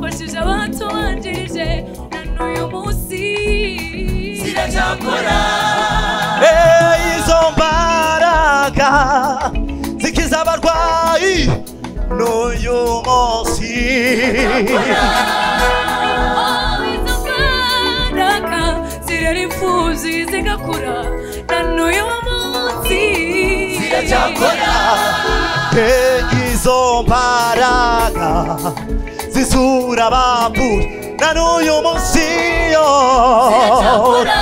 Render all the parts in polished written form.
wafashije abatubanjirije na n'uyu munsi ziracyakora. Izo mbaraga zikiza abarwayi n'uyu munsi. Izo mbaraga zirera imfubyi zigakura na n'uyu munsi ziracyakora. Izo mbaraga zisura abapfuye na n'uyu munsi ziracyakora.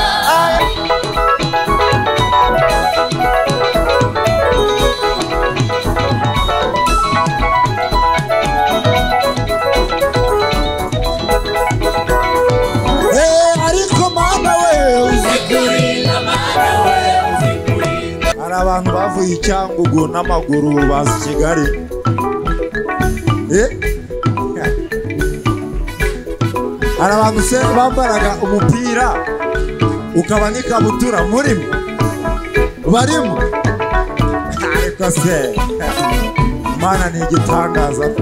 ariko mana we uzikurinda, mana we uzikurinda. hari abantu bavuye i Cyangugu n'amaguru baza i Kigali. hari abantu se bambaraga umupira ukaba n'ikabutura murimo barimo. ariko se Imana ni igitangaza ko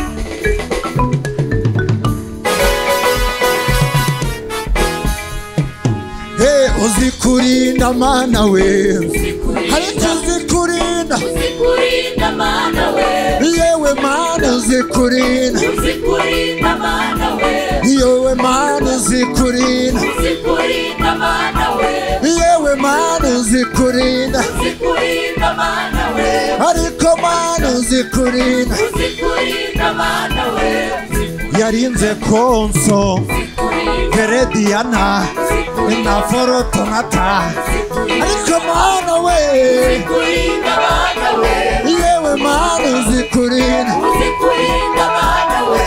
uzikurinda mana we, ariko uzikurinda, uzikurinda mana we, yewe mana uzikurinda, uzikurinda mana we, yewe mana uzikurinda, uzikurinda mana we, yewe mana uzikurinda, uzikurinda mana we, ariko mana uzikurinda, uzikurinda mana we, yarinze Konso Herediana na Forotonata, ariko mana we, uzikurinda mana we, yewe mana uzikurinda, uzikurinda mana we,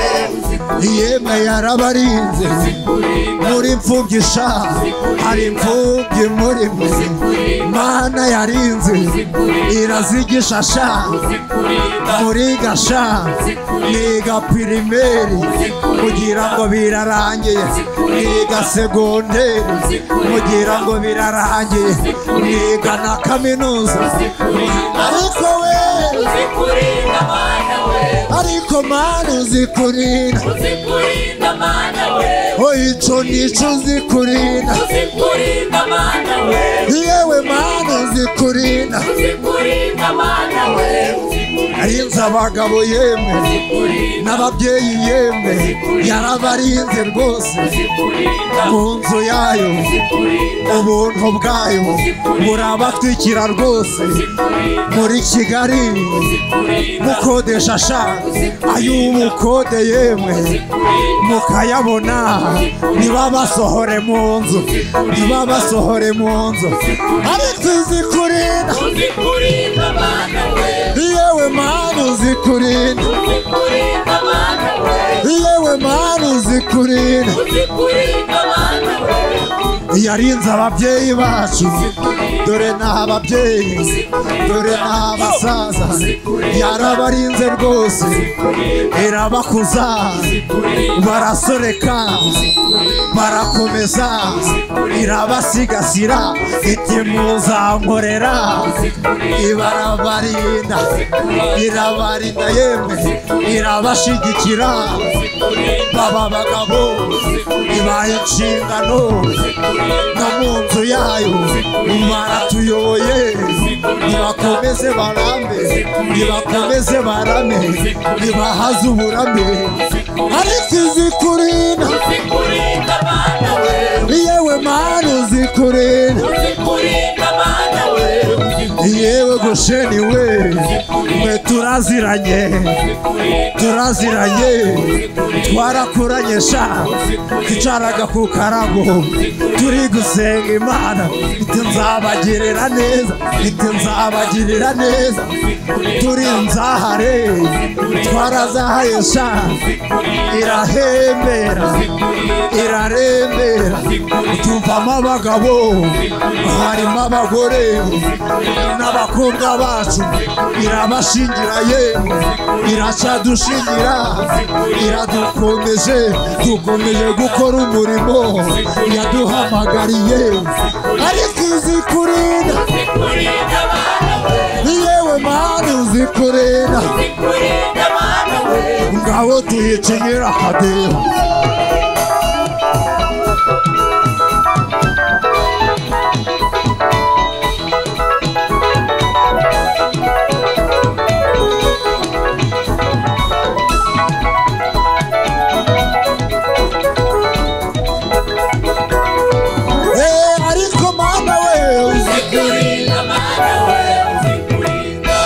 yemwe yarabarinze muri imfubyi sha, hari imfubyi muri mwe, mana yarinze irazigisha sha, muri gasha niga pirimeri kugira ngo birarangiye, niga segonderi kugira ngo birarangiye, niga na kaminuza, ariko we uzikurinda mana we, ariko mana uzikurinda, uzikurinda mana we, ico nico uzikurinda, uzikurinda mana we, yewe mana uzikurinda, uzikurinda mana we, arinze abagabo yemwe n'ababyeyi yemwe, yarabarinze rwose mu nzu yayo, ubuntu bwayo burabatwikira rwose, muri Kigali mukodesha sha, ay'ubukode yemwe mukayabona, ntibabasohore mu nzu, ntibabasohore mu nzu, ariko uzikurinda, uzikurinda mana we, yewe mana uzikurinda, uzikurinda mana we, yewe mana uzikurinda, uzikurinda mana we, yarinze ababyeyi bacu, dore n'ababyeyi, dore n'abasaza, yarabarinze rwose irabakuza, barasoreka barakomeza, irabasigasira iti muzankorera, ibarabarinda, irabarinda yemwe, irabashigikira, baba bagabo ibaye inshingano, no mu nzu yayo baratuyoboye, nibakomeze barambe, nibakomeze barame, nibahaze uburame, ariko uzikurinda, uzikurinda mana we, yewe mana uzikurinda, uzikurinda mana we, yewe Gosheni we, mwe turaziranye, turaziranye, twarakuranye sha, twicaraga ku karago turi gusenga Imana, iti nzabagirira neza, iti nzabagirira neza, turi nzahare, twarazahaye sha, irahembera, irarembera, tuvamo abagabo, harimo abagore n'abakobwa bacu, irabashingira yemwe, iracadushingira, iradukomeje, dukomeje gukora umurimo yaduhamagariye, ariko uzikurinda, uzikurinda mana we, yewe mana uzikurinda, uzikurinda mana we, ngabo tuyicingira akadiho ariko mana we uzikurinda mana we uzikurinda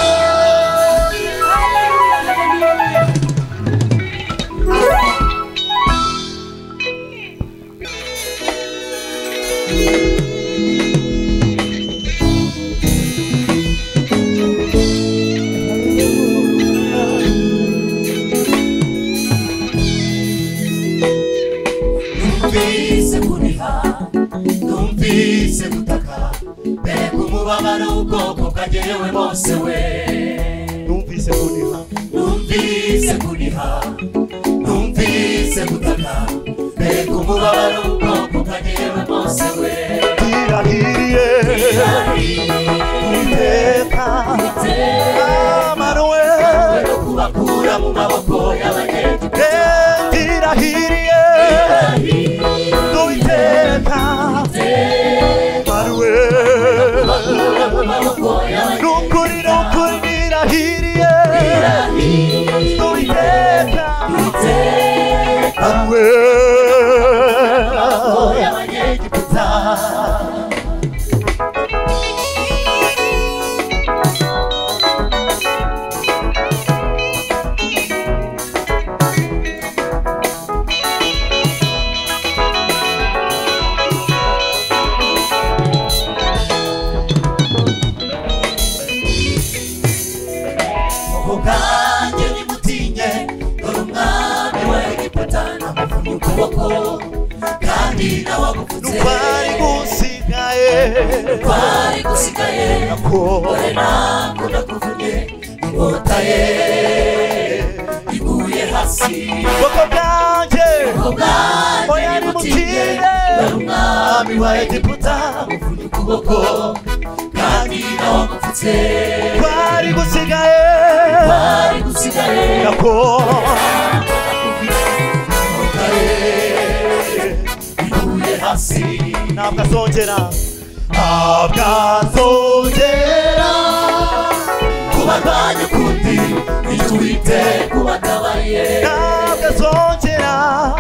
numvise kuniha numvise gutaka mbega umubabaro w'ubwoko bwagerewe bose we numvise kuniha numvise kuniha numvise gutaka mbega umubabaro w'ubwoko bwagerewe bose we irahiriye iteka amanuwe no kubakura mu maboko y'abanyegiputa irahiriye iteka amanuwe nukuri nukuri irahiriye iteka amanuwe y'abanyegiputa ubwanjye nimutinye dore umwami w'Egiputa namuvunnye ukuboko kandi nawagupfutse twari gusigaye dore ntabwo nakuvunnye inkota ye iguye hasi ubwoko bwanjye ubwanjye nimutinye dore umwami w'Egiputa namuvunnye ukuboko kandi nawagupfutse twari gusigaye nako iguye hasi ntabwo azongera kubarwanya ukundi icyo wite kubatabaye ntabwo azongera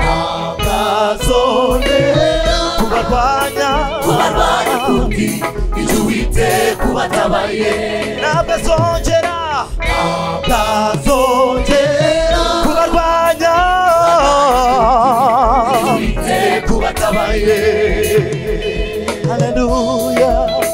kubarwanya ukundi icyo wite kubatabaye ntabwo azongera kubarwanya wite kubatabaye haleluya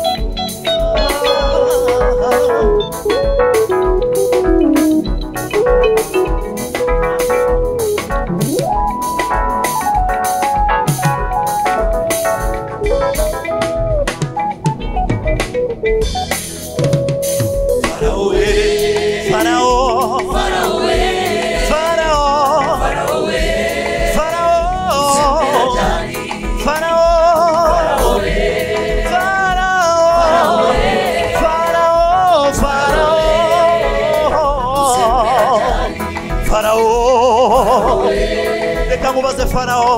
mubaze Farao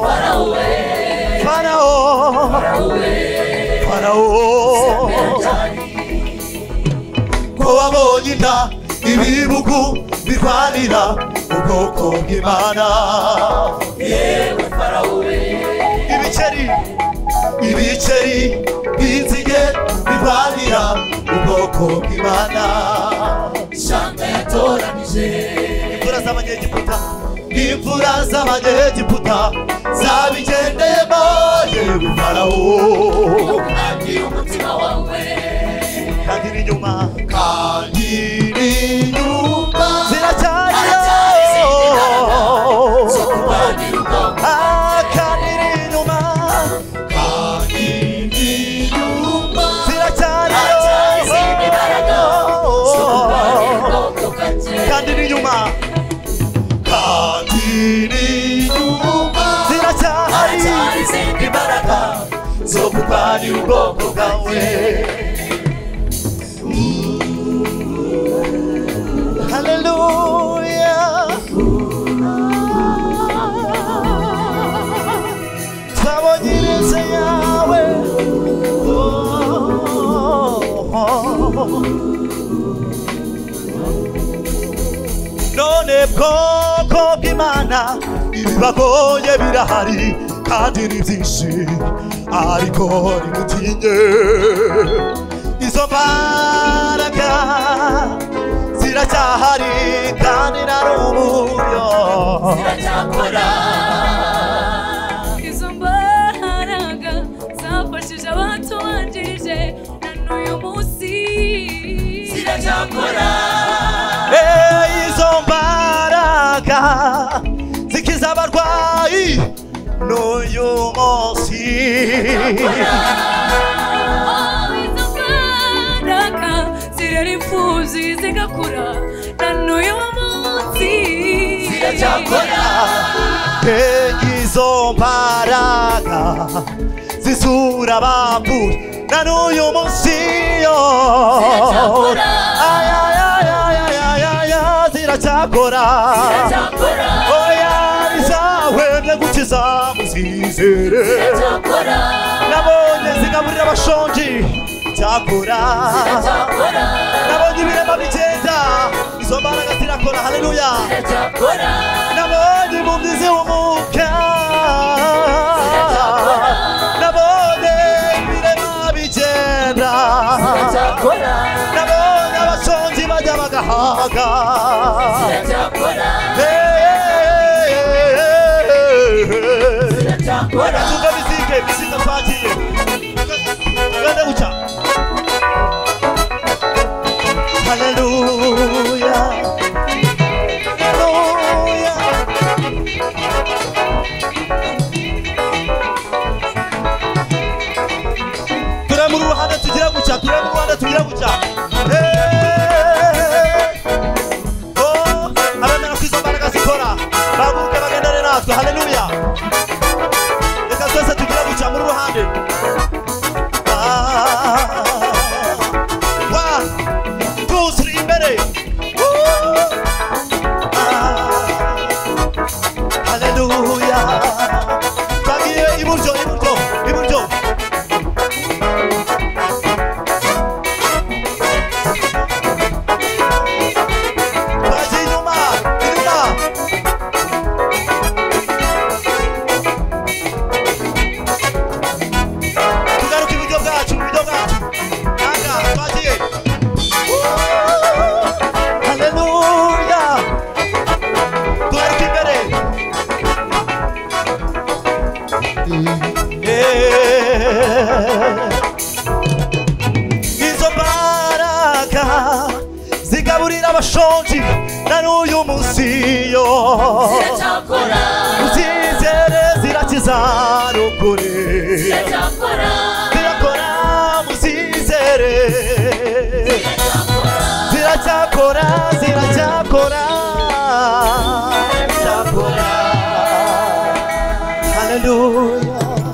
ko wabonye inda ibibugu birwanira ubwoko bw'Imana yewe Farao ibiceri b'inzige birwanira ubwoko bw'Imana ishyanga yatoranije imvura z'abanyegiputa zabigendeyemo yewe Farao agira umutima wawe kandi n'inyuma ziracyariyo zo kurwanira ubwoko kandi n'inyuma ziracyariyo kandi n'inyuma ziracyari izindi mbaraga zo kurwanira ubwoko bwawe haleluya ubwoko bw'Imana ibibagoye birahari kandi ni byinshi ariko nimutinye izo mbaraga ziracyahari kandi na n'uburyo ziracyakora izo mbaraga zafashije abatubanjirije na n'uyu munsi ziracyakora izo mbaraga zikiza abarwayi n'uyu munsi izo mbaraga zirera imfubyi zigakura na n'uyu munsi ziracyakora izo mbaraga zisura abapfuye na n'uyu munsi ziracyakora oya bizahwemye gukiza muzizere nabonye zigaburira abashonji cyakora nabonye ibirema bigenda izo mbaraga zirakora haleluya nabonye impumyi zihumuka nabonye ibirema bigenda nabonye abashonji bajya bagahaga tuva bizike bizika twagiye gende guca haleluya haleluya ture mu ruhande tugira guca ture mu ruhande tugira guca abemera ko izo mbaraga zikora baguruke bagendane natwe haleluya reka twese tugira guca muri ruhande tuzuri imbere haleluya twagiye iburyo iburyo iburyo twagiye inyuma inyuma tugaruka iburyo bwacu iburyo bwacu nanga twagiye haleluya tugaruka imbere izo mbaraga zigaburira abashonji na n'uyu munsi ziracyakora muzizere zirakiza n'ukuri ziracyakora zirakora muzizere ziracyakora ziracyakora ziracyakora haleluya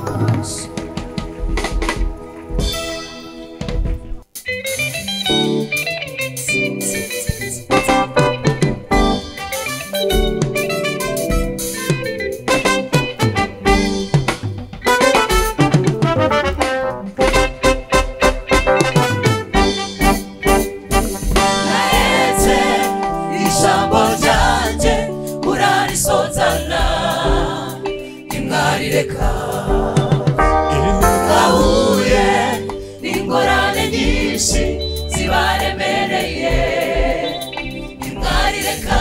naretse ijambo ryanjye urarisozana ntimwarireka ahuye n'ingorane nyinshi zibaremereye ntimwarireka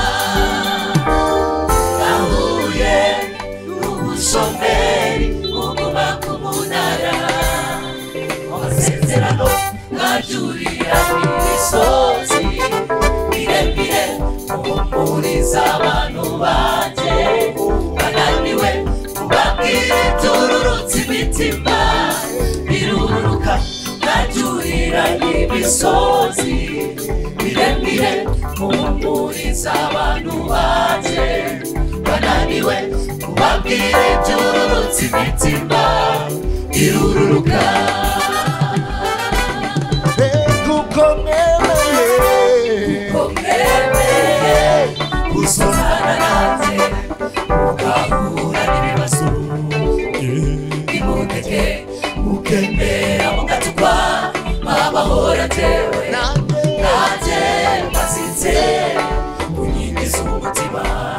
ahuye n'ubushomeri buguma ku munara amasezerano mwajurira imisozi miremire muhumuriza abantu banjye bananiwe mubabwire tururutse imitima biruruka mwajurira imisozi miremire muhumuriza abantu banjye bananiwe mubabwire tururutse imitima biruruka kuko mwemeye gusozana nanjye mugahura n'ibibazo nimuteke mukemera mugatukwa mwabahora tewe nanjye mbasize ku nkingi z'umutima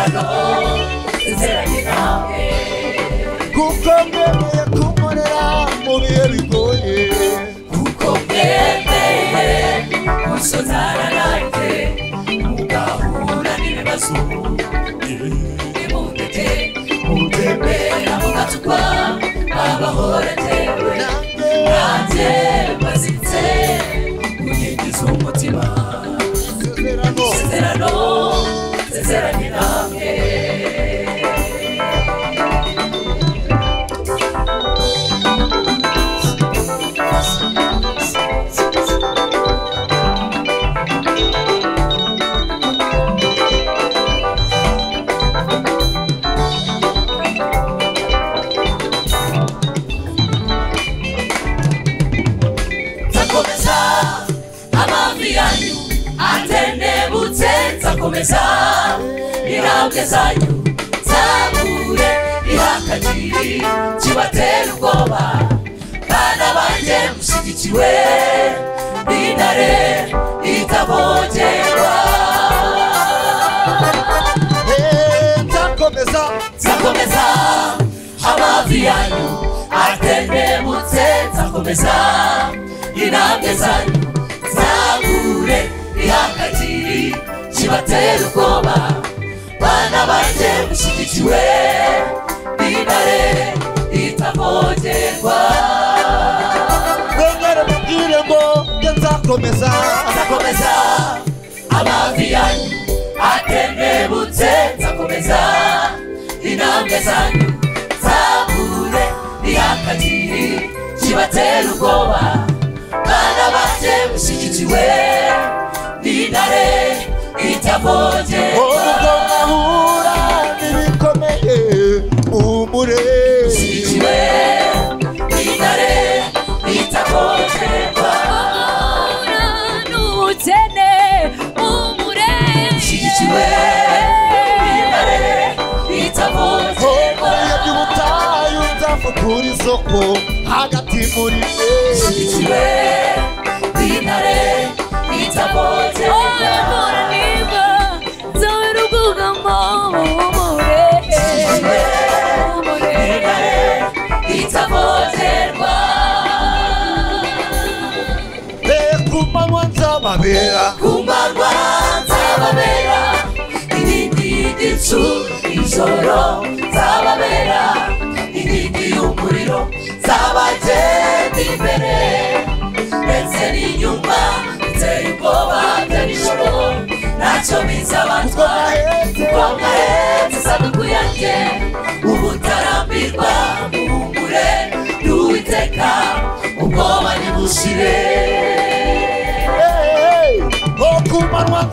isezerano nsezeranye nawe kuko mwemeye kunkorera mu bihe bigoye kuko mwemeye gusozana nanjye mugahura n'ibibazo nimundeke mutembera mugatukwa abahoratewe nanjye bazitse kunyigiza umutima isezerano nsezeranye nawe nzakomeza intambwe zanyu nzagure ihakagiri kibatera ubwoba bana banjye mushyigikiwe n'intare itavogerwa nzakomeza amavi yanyu atendebutse nzakomeza intambwe zanyu nzagure ihakagiri kibatera ubwoba bana banjye mushyigikiwe n'intare itavogerwa mwongere mubwire ngo nzakomeza amavi yanyu atendebutse nzakomeza intambwe zanyu nzagure ihakagiri kibatera ubwoba bana banjye mushyigikiwe n'intare itavogerwa ubwo nkahura n'ibikomeye muhumure ushyigikiwe n'intare itavogerwa n'ubukene ushyigikiwe n'intare itavogerwa by'ubutayu nzafukura isoko hagati muri mwe ushyigikiwe n'intare itavogerwa kumanywa nzababera inkingi y'igicu ijoro nzababera inkingi y'umuriro nzabagenda imbere ndetse n'inyuma biteye ubwoba bya nijoro ntacyo bizabatwara kuko mwahetse isanduku yanjye ubutarambirwa muhumure n'Uwiteka ubwoba nibushire kumanywa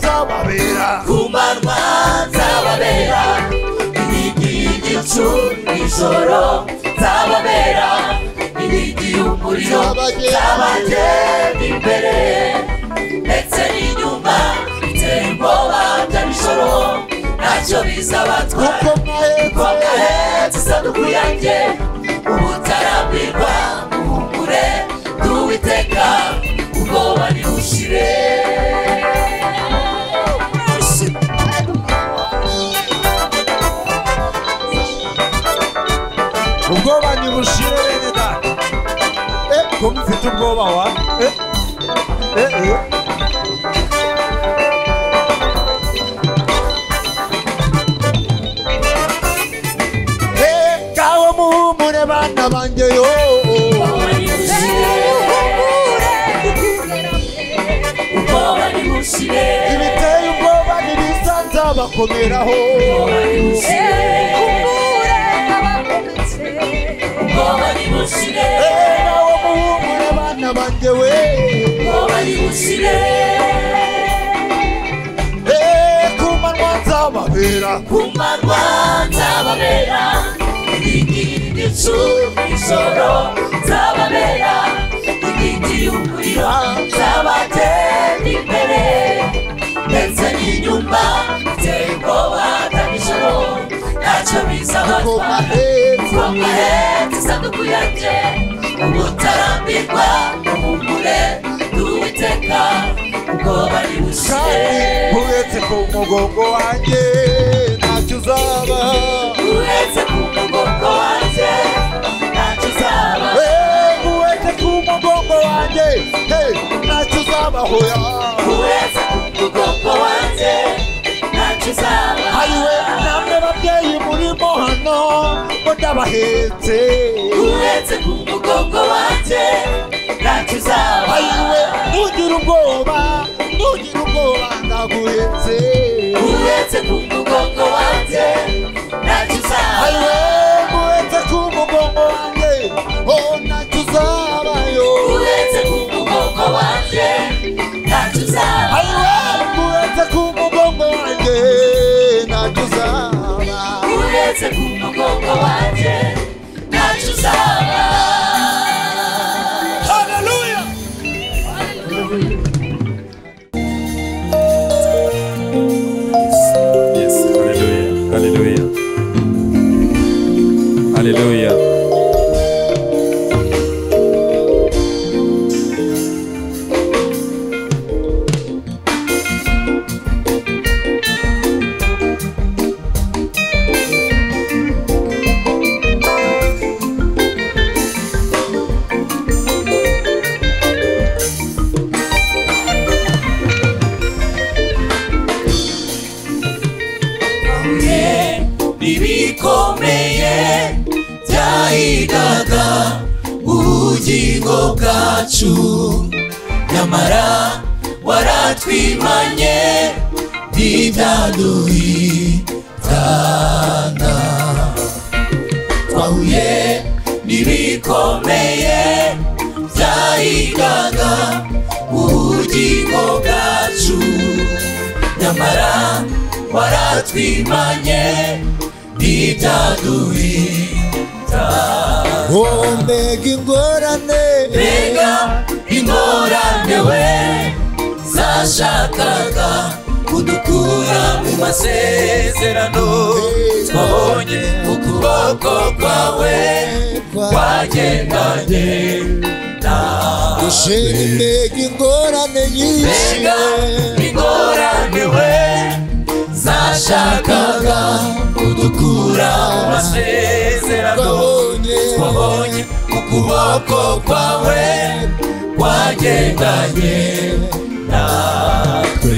nzababera inkingi y'igicu ijoro nzababera inkingi y'umuriro nzabagenda imbere ndetse n'inyuma biteye ubwoba bya nijoro ntacyo bizabatwara kuko mwahetse isanduku yanjye ubutarambirwa muhumure n'Uwiteka ubwoba nibushire ubwoba nibushire bene data ko mufite ubwoba wa kawo muhumure bana banjye yo ibiteye ubwoba n'ibiza nzabakomeraho nawo muhumure bana banjye we kumanywa nzababera inkingi y'igicu ijoro nzababera inkingi y'umuriro nzabagenda imbere ndetse n'inyuma biteye ubwoba bya nijoro ntacyo bizabatwara kuko mwahetse isanduku yanjye ubutarambirwa muhumure n'Uwiteka ubwoba nibushire uhetse ku mugongo wanjye ntacyo uzaba uhetse ku mugongo wanjye ntacyo uzaba uhetse ku mugongo wanjye ntacyo uzaba hoya uhetse ku mugongo wanjye ntacyo uzaba ayiwe namwe babyeyi murimo hano ngo ndabahetse uhetse ku mugongo wanjye ntacyo uzaba ayiwe ntugire ubwoba ndaguhetse uhetse ku mugongo wanjye ntacyo uzaba ayiwe uhetse ku mugongo wanjye ntacyo uzabayo uhetse ku mugongo wanjye ntacyo uzaba ayiwe uhetse ku mugongo wanjye ntacyo uzaba uhetse ku mugongo wanjye ntacyo uzaba. Hallelujah. Yes, hallelujah, hallelujah, hallelujah. Ibikomeye byahigaga ubugingo bwacu nyamara waratwimanye ntibyaduhitana twahuye n'ibikomeye byahigaga ubugingo bwacu nyamara waratwimanye ntibyaduhitana mbega ingorane we zashakaga kudukura mu masezerano twabonye ukuboko kwawe kwagendanye natwe mbega ingorane nyinshi ingorane we zashakaga kudukura mu masezerano twabonye ukuboko kwawe kwagendanye natwe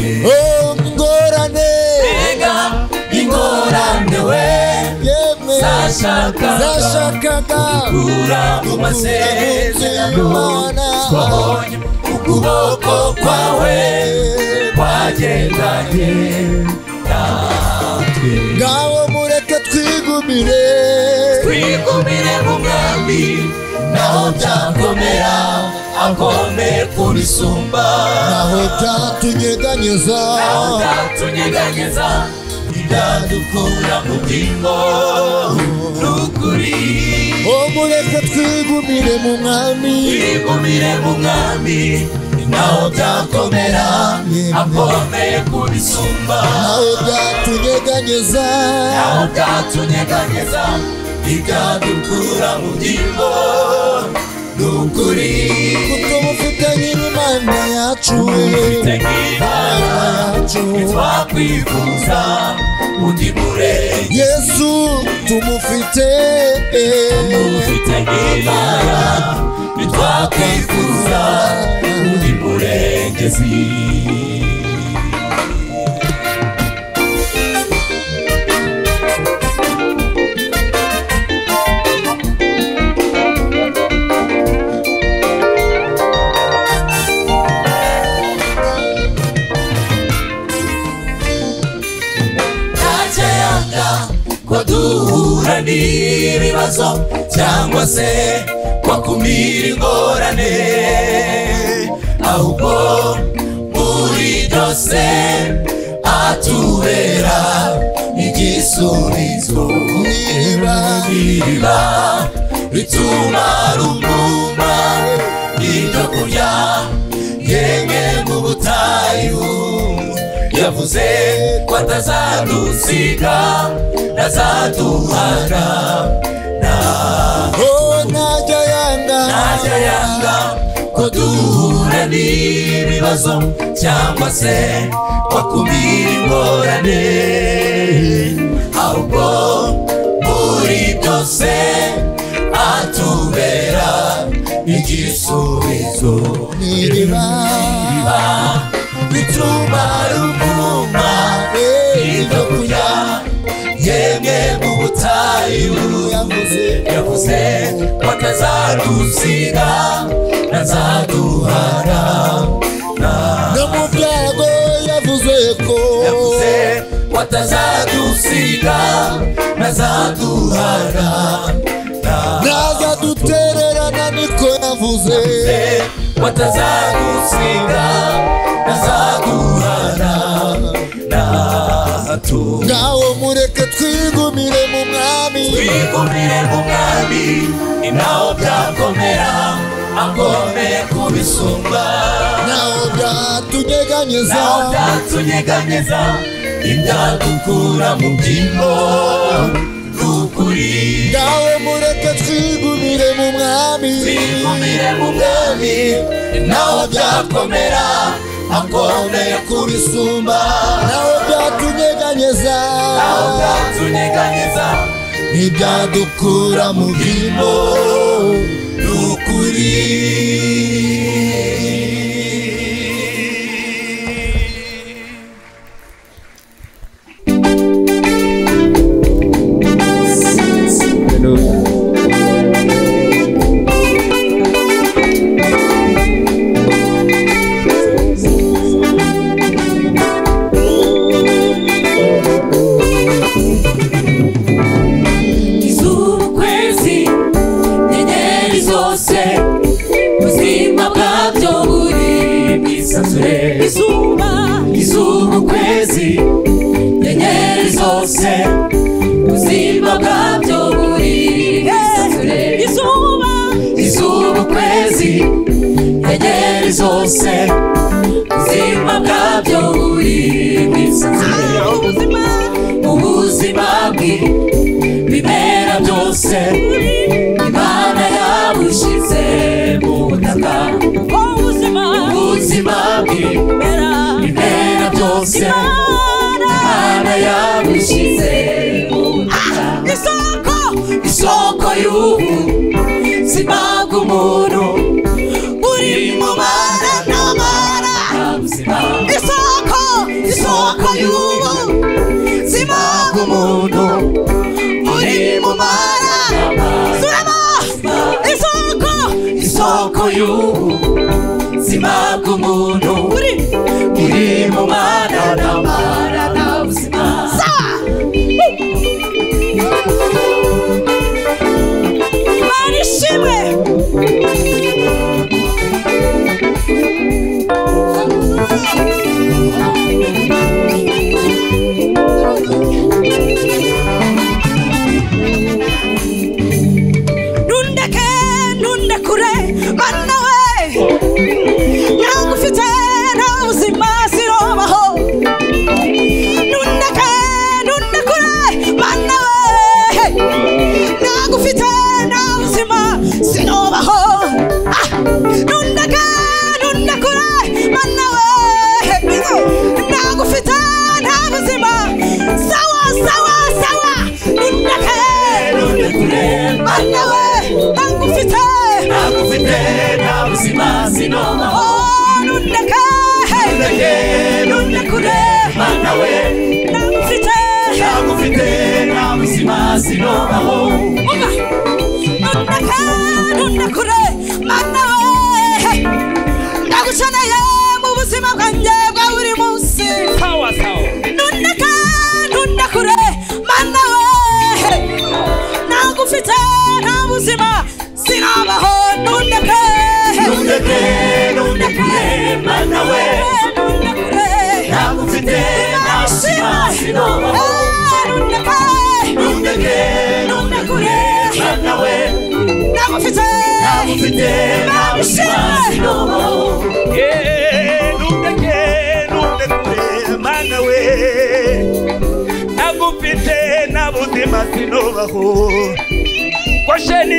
ingorane we zashakaga kudukura mu masezerano twabonye ukuboko kwawe kwagendanye natwe ngaho mureke twigumire mu mwami naho byakomera akomeye kubisumba naho byatunyeganyeza ibyadukura mu byingo n'ukuri mureke twigumire mu mwami naho byakomera akomeye kubisumba naho byatunyeganyeza ibyadukura mu byingo n'ukuri kuko mufitanye n'Imana yacu ntitwakwifuza undi murenge Yesu tumufite nk'Imana ntitwakwifuza undi murengezi ko duhura n'ibibazo cyangwa se kwakumira ingorane ahubwo muri byose atubera igisubizo iriba rituma rumuma ibyo kurya yemwe mu butayu yavuze ko atazadusiga nazaduhana ntajya yanga ko duhura n'ibibazo cyangwa se wakumira ingorane yavuze ko atazadusiga ntazaduhara no mu byago yavuze ko atazadusiga ntazaduhara ntazadutererana niko yavuze atazadusiga ntazaduhara ngaho mureke twigumire mu mwami ni naho byakomera akomeye kubisumba naho byatunyeganyeza ibyadukura mu byimbo n'ukuri ngaho mureke twigumire mu mwami ni naho byakomera akomeye kubisumba naho byatunyeganyeza ntibyadukura mu byimbo n'ukuri izuba ukwezi nyenyeri zose ubuzima bwabyo buri mwisanzure izuba ukwezi nyenyeri zose ubuzima bwabyo buri mwisanzure ubuzima bw'ibimera byose Imana yabushize mu butaka ubuzima bw'ibimera byose Imana yabushize mu butaka isoko y'ubuzima bw'umuntu uri mu mara n'amara isoko y'ubuzima bw'umuntu uri mu mara isoko y'ubuzima bw'umuntu uri mu mara n'amara n'ubuzima barishimwe Kwasheni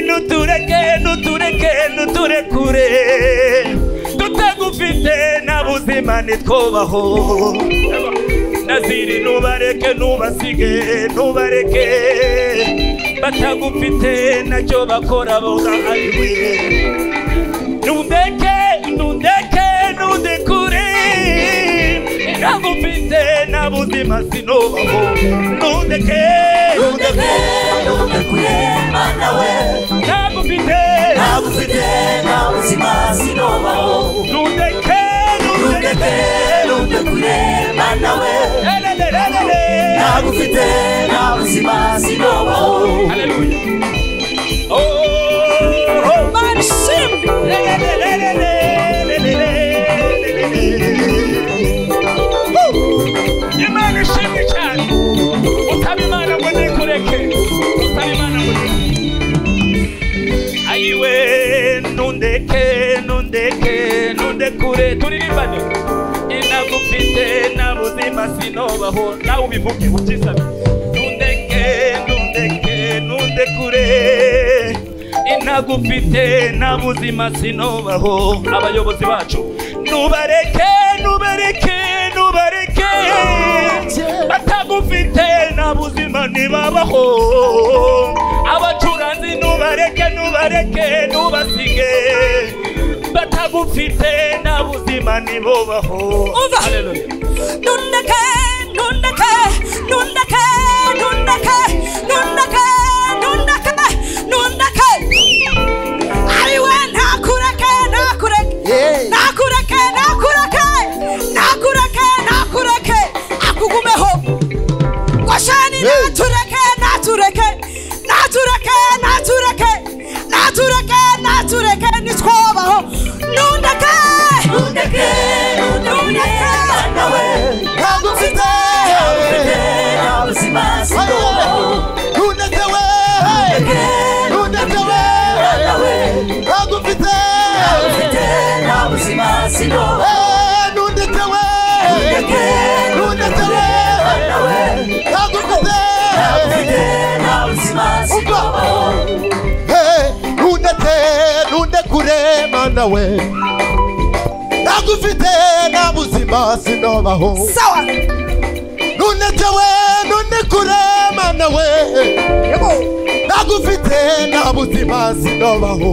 nuturekure tutagufite nabuzima nitwobaho Naziri nubareke nubasige nubareke batagufite nacyo bakora boga ariwe nundekure nagufite nabuzima sinobaho nundekure mana nawe nagufite nagufite nta buzima sinobaho nundeke nundekure mana we nagufite nta buzima sinobaho haleluya Imana ishimwe cyane utabimana ngo nikureke utabimana ngo ayiwe nundekure turirimbane inagufite nta buzima sinobaho nawe ubivuge ukisabe nundekure inagufite nta buzima sinobaho abayobozi bacu nubareke batagufite nta buzima ntibabaho abacuranzi nubareke nubasige batagufite nta buzima ntibabaho haleluya nundeke ayiwe nakureke akugumeho goshani natureke nitwobaho nundeke nawe nagufite nta buzima sinobaho nundeke nawe nagufite nta buzima sinobaho nundeke nawe nagufite nta buzima sinobaho nundekure mana we nagufite nta buzima sinobaho sawa nundekure mana we nagufite nta buzima sinobaho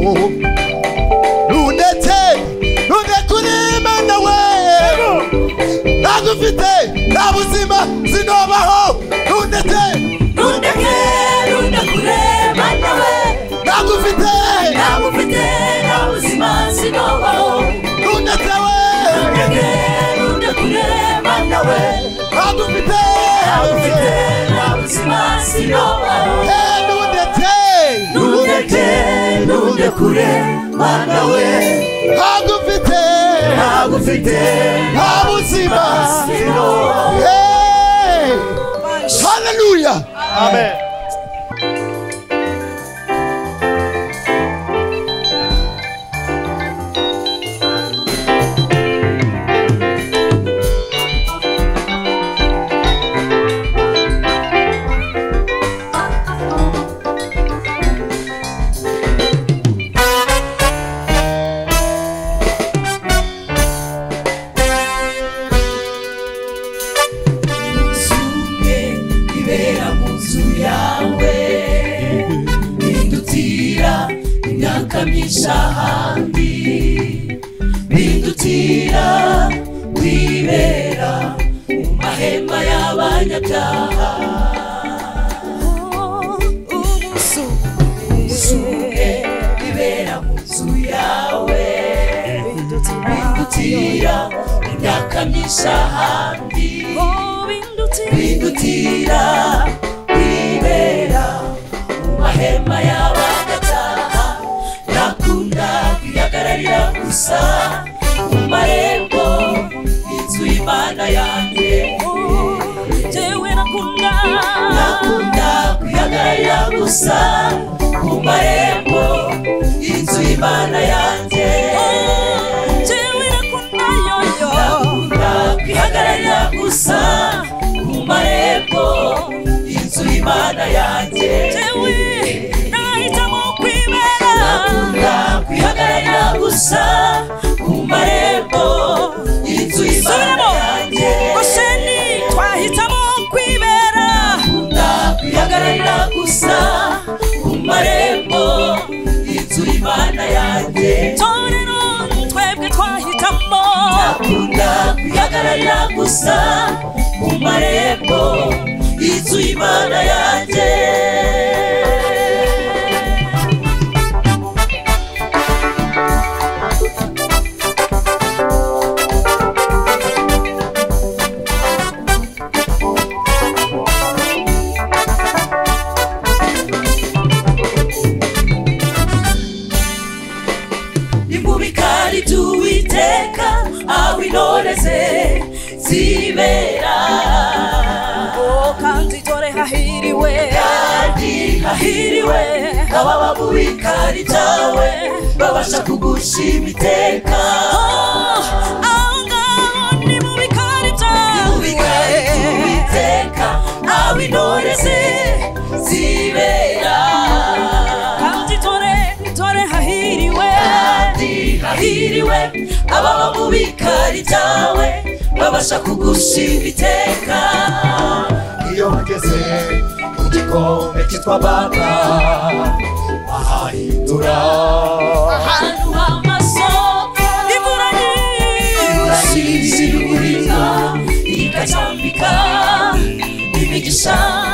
nundekure mana we nagufite nta buzima sinobaho nundekure mana we nagufite nta buzima sinobaho nundekure mana we nagufite nta buzima sinobaho nundekure mana we nagufite nta buzima sinobaho. Hallelujah. Amen. Bindutira kwibera mu mahema y'abanyabyaha umusuke kwibera mu nzu yawe bindutira imyaka myinshi ahandi bindutira kwibera mu mahema y'abanyabyaha nakunda kwihagararira gusa mu marembo y'inzu y'Imana yanjye jewe nakunda kwihagararira gusa mu marembo y'inzu y'Imana yanjye jewe nakunda kwihagararira gusa mu marembo y'inzu y'Imana yanjye jewe nahitamo kwibera nakunda kwihagararira gusa ku marembo y'inzu y'Imana yanjye Gosheni twahitamo kwibera nakunda kwihagararira gusa ku marembo y'inzu y'Imana yanjye torero twebwe twahitamo nakunda kwihagararira gusa ku marembo y'inzu y'Imana yanjye hahiriwe hahiriwe ababa mu bikari byawe babasha kugushima iteka aho ngaho ni mu bikari byawe iteka aho intore ze zibera kandi tore hahiriwe hahiriwe ababa mu bikari byawe babasha kugushima iteka iyo bageze mu gikombe cyitwa baba bahahindura ahantu h'amasoko imvura nyinshi y'umuringa igacambika imigisha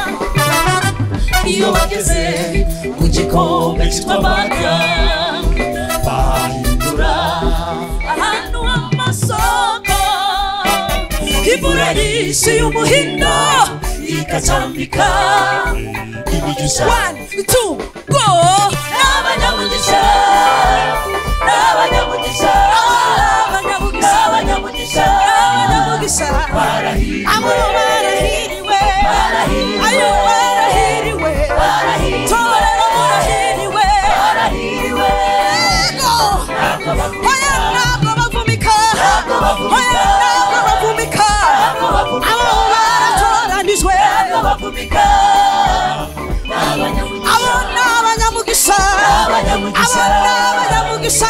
iyo bageze mu gikombe cyitwa baba bahahindura ahantu h'amasoko imvura nyinshi y'umuhindo ikacambika imigisha 1 2 go n'abanyamugisha n'abanyamugisha n'abanyamugisha n'abanyamugisha abo barahiriwe ayo barahiriwe torero barahiriwe oya ntabwo bavumika oya ntabwo bavumika abo baratoranijwe abo n'abanyamugisha n'abanyamugisha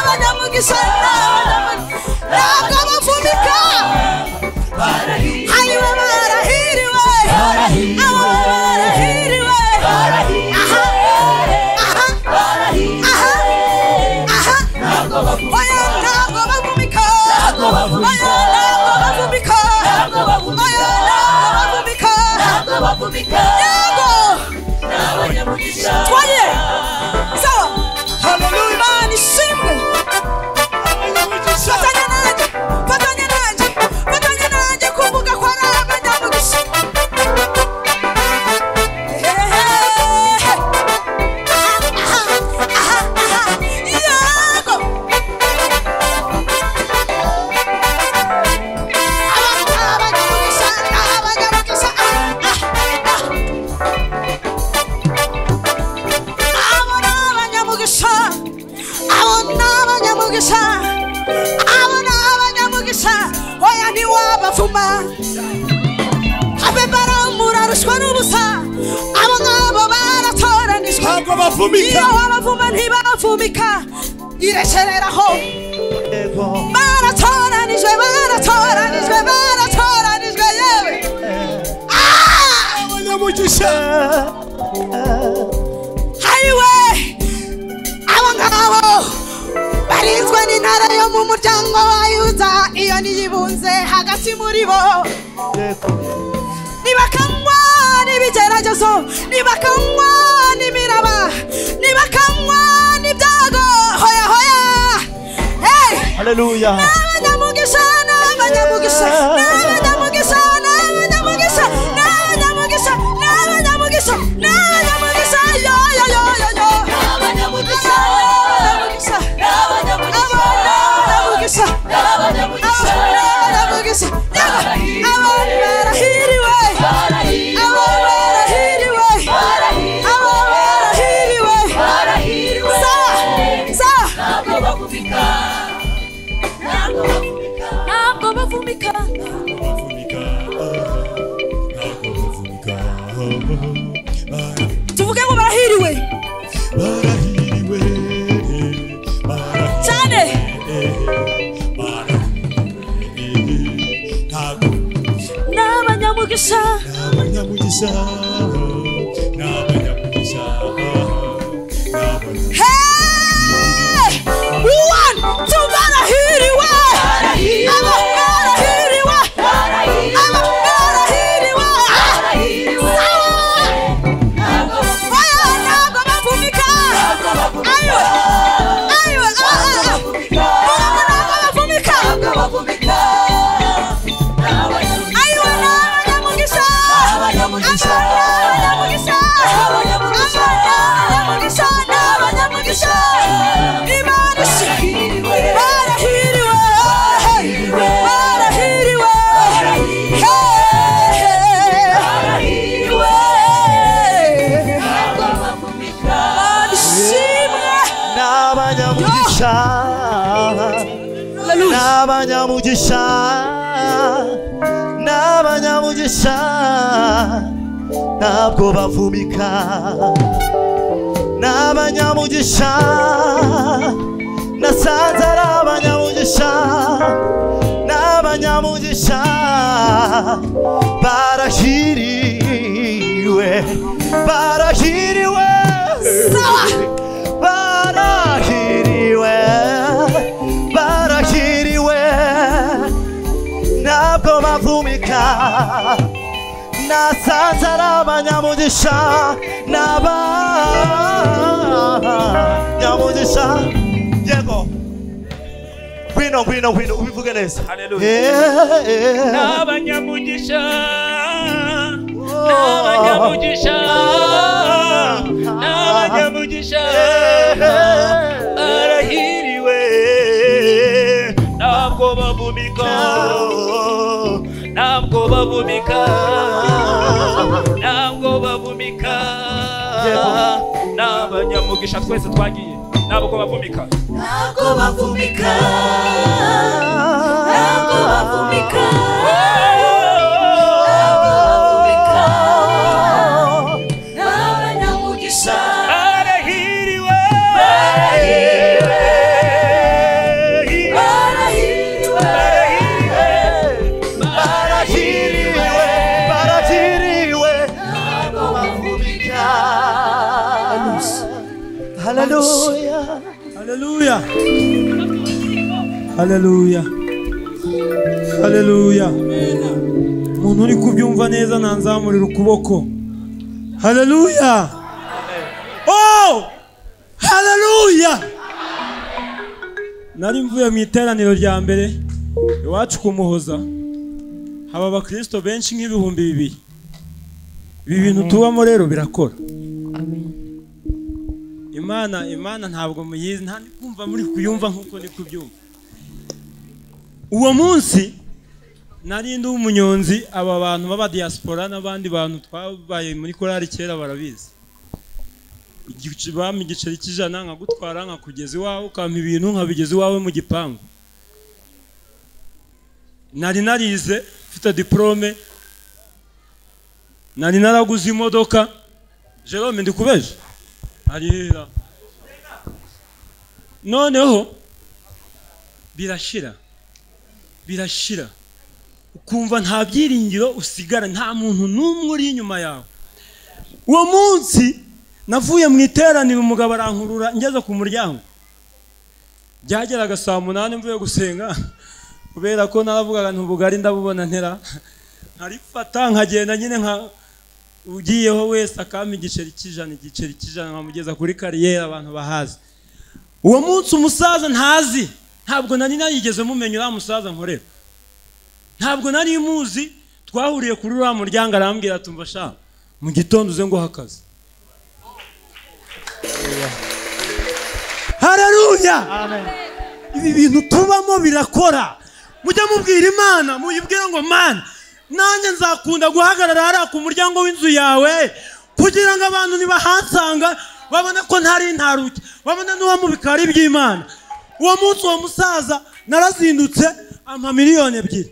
ntabwo bavumika ayiwe barahiriwe abo barahiriwe aha oya ntabwo bavumika oya ntabwo bavumika oya ntabwo bavumika yego twaye sawa haleluya imana ishimwe fatanya nanjye kuvuga ko ari abanyamugisha yego abanyamugisha oya ntiwabavuma habe baramurarushwa n'ubusa abo ngabo baratoranijwe ntabwo bavumika iyo wabavuma ntibavumika irekereraho baratoranijwe yewe abanyamugisha hayiwe abo ngabo barinzwe n'intara yo mu muryango wa Yuda iyo niyibunze hagati muri bo nibakanywa n'ibigeragezo nibakanywa n'imiraba nibakanywa n'ibyago hoya hey haleluya n'abanyamugisha n'abanyamugisha n'abanyamugisha n'abanyamugisha n'abanyamugisha n'abanyamugisha n'abanyamugisha yo n'abanyamugisha tuvuge ngo barahiriwe cyane n'abanyamugisha hey 1 2 barahiriwe abo barahiriwe ntabwo bavumika ayo bavumika ayo n'abanyamugisha n'abanyamugisha n'abanyamugisha n'abanyamugisha n'abanyamugisha ntabwo bavumika n'abanyamugisha nasanze ari abanyamugisha n'abanyamugisha barahiriwe barahiriwe barahiriwe barahiriwe ntabwo bavumika nasanze ari abanyamugisha n'abanyamugisha yego ngwino ngwino ngwino ubivuge neza n'abanyamugisha n'abanyamugisha n'abanyamugisha barahiriwe ntabwo bavumika ntabwo bavumika ntabwo bavumika n'abanyamugisha twese twagiye ntabwo bavumika ntabwo bavumika ntabwo bavumika n'abanyamugisha barahiriwe barahiriwe barahiriwe ntabwo bavumika haleluya Haleluya. Haleluya. Haleluya. Umuntu uri kubyumva neza nanzamurira ukuboko. Haleluya. Oh! Haleluya. Nari mvuye mu iteraniro rya mbere iwacu kumuhoza. Haba abakristo benshi nk'ibihumbi 2,000. Ibi bintu tubamo rero birakora. Imana ntabwo muyizi nta kumva muri kuyumva nkuko ndi kubyumva. Uwo munsi nari ndi umunyonzi aba bantu baba diaspora n'abandi bantu twabaye muri korali kera barabizi. Bami igiceri cy'ijana nkagutwara nkakugeza iwawe ukampa ibintu nkabigeza iwawe mu gipangu. Nari narize mfite diplome. Nari naraguze imodoka. Jerome ndikubeje. Arira. Noneho birashira ukumva nta byiringiro usigara nta muntu n'umwe uri inyuma yawe. Uwo munsi navuye mu iteraniro umugabo arankurura ngeze ku muryango. Byageraga saa 8 mvuye gusenga kubera ko naravugaga ntubugari ndabubona ntera nkarifata nkagenda nyine nka ugiyeho wese akampa igiceri cy'ijana nkamugeza kuri kariyeri abantu bahazi. Uwo munsi umusaza ntazi ntabwo nari narigeze mumenya uriya musaza nkorera ntabwo nari muzi twahuriye kuri uriya muryango arambwira tumva sha mu gitondo uze ngo hakaze. Haleluya. Ibi bintu tubamo birakora. Mujya mubwira Imana muyibwira ngo Mana nanjye nzakunda guhagarara hariya ku muryango w'inzu yawe kugira ngo abantu nibahansanga babone ko ntari ntaruke babone n'uwo mu bikari by'Imana. Uwo munsi uwo musaza narazindutse ampa 2,000,000.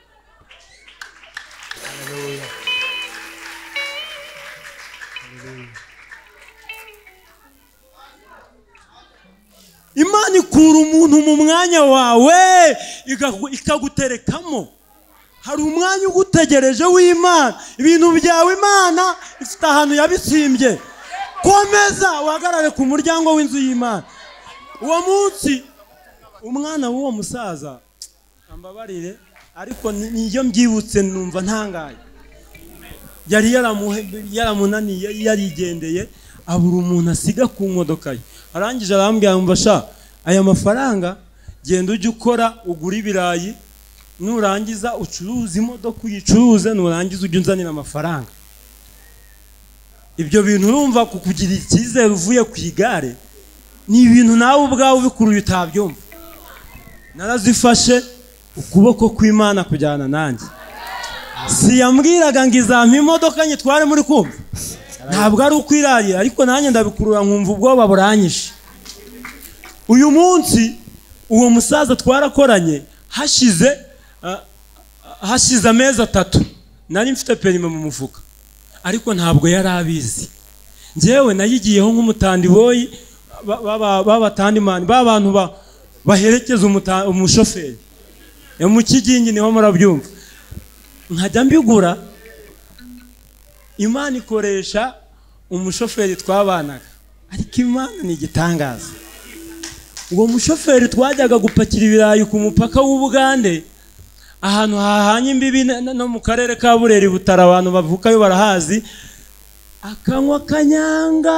Imana ikura umuntu mu mwanya wawe ikaguterekamo. Hari umwanya ugutegereje w'Imana. Ibintu byawe Imana ifite ahantu yabisimbye. Komeza uhagarare ku muryango w'inzu y'Imana. Uwo munsi umwana w'uwo musaza ambabarire ariko niyo mbyibutse numva ntangaye. Yari yaramunaniye yarigendeye abura umuntu asiga ku modoka ye. Arangije arambwira ngo sha aya mafaranga genda ujye ukora ugura ibirayi nurangiza ucuruza imodoka uyicuruze nurangiza ujye unzanira amafaranga. Ibyo bintu urumva kukugira icyizere uvuye ku igare ni ibintu nawe ubwawe ubikuruye utabyumva. Narazifashe ukuboko kw'Imana kujyana nanjye. Siyambwiraga ngo izampa imodoka nyitware muri kumva. Ntabwo ari ukwirariye ariko nanjye ndabikurura nkumva ubwoba buranyishe. uyu munsi uwo musaza twarakoranye hashize amezi 3 nari mfite perime mu mufuka ariko ntabwo yari abizi. Njyewe nayigiyeho nk'umutandi boyi b'abatandimani b'abantu baherekeza umushoferi mu Kigingi, niho murabyumva. Nkajya mbigura, Imana ikoresha umushoferi twabanaga, ariko Imana ni igitangaza. Uwo mushoferi twajyaga gupakira ibirayi ku mupaka w'Ubugande, ahantu hahanye imbibi no mu karere ka Burera Butara, abantu bavukayo barahazi, akanywa kanyanga.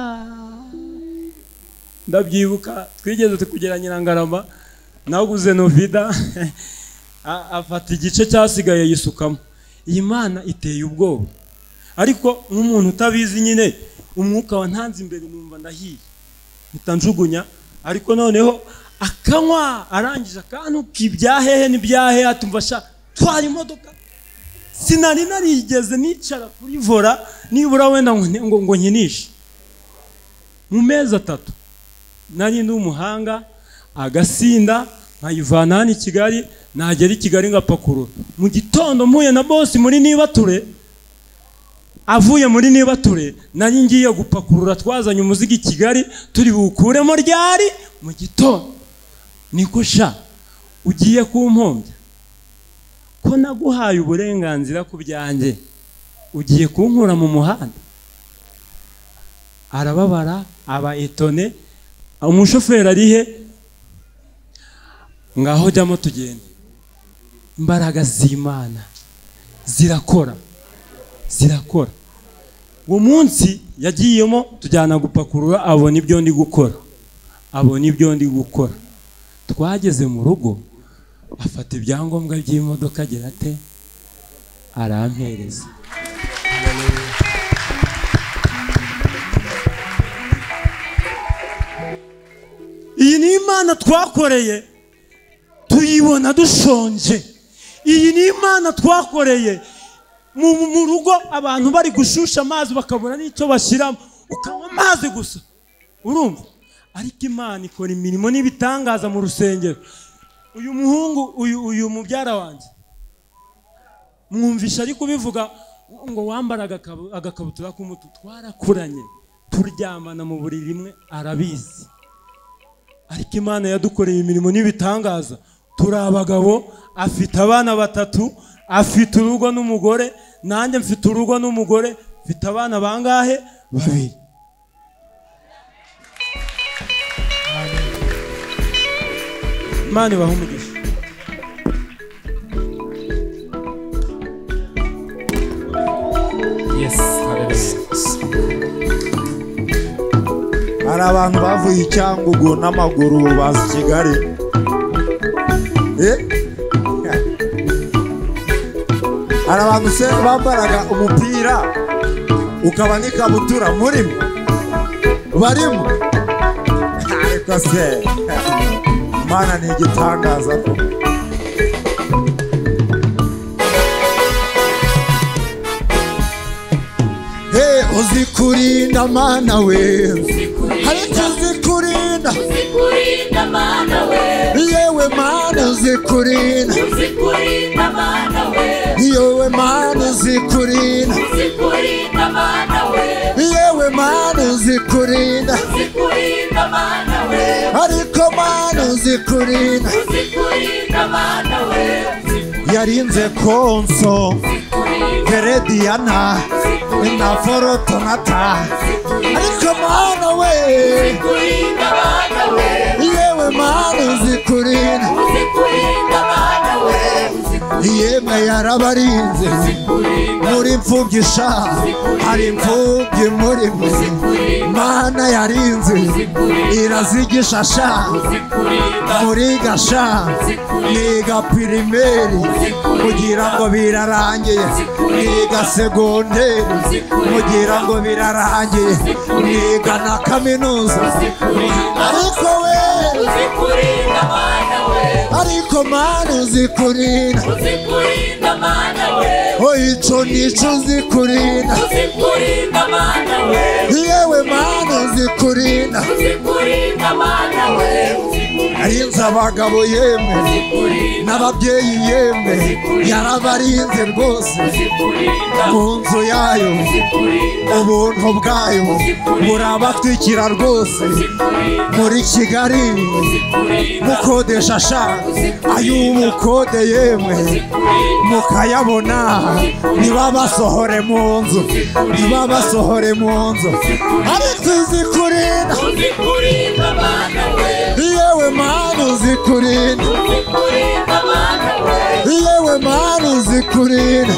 Ndabyibuka twigeze kugera Nyirangarama, naguze Novida afata igice cyasigaye yisukamo. Iyi Mana iteye ubwoba, ariko nk'umuntu utabizi nyine umwuka wantanze imbere numva ndahiye, bitanjugunya. Ariko noneho akanywa, arangije akantu k'ibyahehe n'ibyahehe, atumva sha twara imodoka. Sinari narigeze nicara kuri vora nibura wenda ngo nkinishe. Mu mezi 3 nari ndi umuhanga, agasinda nkayivana hano i Kigali, nagera i Kigali ngapakurura. Mu gitondo mpuye na boss muri Nibature, avuye muri Nibature nari ngiye gupakurura, twazanye umuzigo i Kigali turi bukuremo ryari mu gitondo. Niko sha ugiye kumpombya ko naguhaye uburenganzira ku byanjye, ugiye kunkura mu muhanda? Arababara, aba etone. Umushoferi arihe? Ngaho jyamo tugende. Imbaraga z'Imana zirakora. Uwo munsi yagiyemo tujyana gupakurura, abona ibyo ndi gukora. Twageze mu rugo, afata ibyangombwa by'imodoka, agira ate, arampereza. Iyi ni Imana twakoreye, tuyibona dushonje. Iyi ni Imana twakoreye mu rugo, abantu bari gushusha amazi bakabona n'icyo bashyiramo, ukanywa amazi gusa, urumva. Ariko Imana ikora imirimo n'ibitangaza mu rusengero. Uyu muhungu, uyu mubyara wanjye, mwumvisha ari kubivuga ngo wambaraga agakabutura k'umutu. Twarakuranye, turyamana mu buriri rimwe, arabizi. Ariko Imana yadukoreye imirimo n'ibitangaza. Turi abagabo, afite abana 3, afite urugo n'umugore, nanjye mfite urugo n'umugore, mfite abana bangahe? 2. Imana ibahe umugisha. Yes, hallelujah. Hari abantu bavuye Cyangugu n'amaguru baza Kigali. Hari abantu se bambaraga umupira ukaba n'ikabutura murimo barimo. Ariko se Imana ni igitangaza. Uzi kurinda Mana we, ariko uzi kurinda Mana we, yewe Mana uzi kurinda Mana we, yewe Mana uzi kurinda Mana we, yewe Mana uzi kurinda Mana we, ariko Mana uzi kurinda Mana we, yarinze Konso, Herediana na Forotonata, ariko Mana we, yewe Mana uzi kurinda Mana we, yemwe yarabarinze muri mfubyi hari imfubyi muri mwe. Mana yarinze irazigisha muri gasha niga pirimeri kugira ngo birarangiye, niga segonderi kugira ngo birarangiye, niga na kaminuza. Ariko we uzi kurinda Mana we, ariko Mana uzi kurinda Mana we, ico nico uzi kurinda Mana we, yewe yewe mana uzikurinda arinze abagabo yemwe n'ababyeyi yemwe yarabarinze rwose mu nzu yayo ubuntu bwayo burabatwikira rwose muri Kigali mukodesha sha ay'ubukode yemwe mukayabona ntibabasohore mu nzu ariko uzikurinda yewe mana uzikurinda yewe mana uzikurinda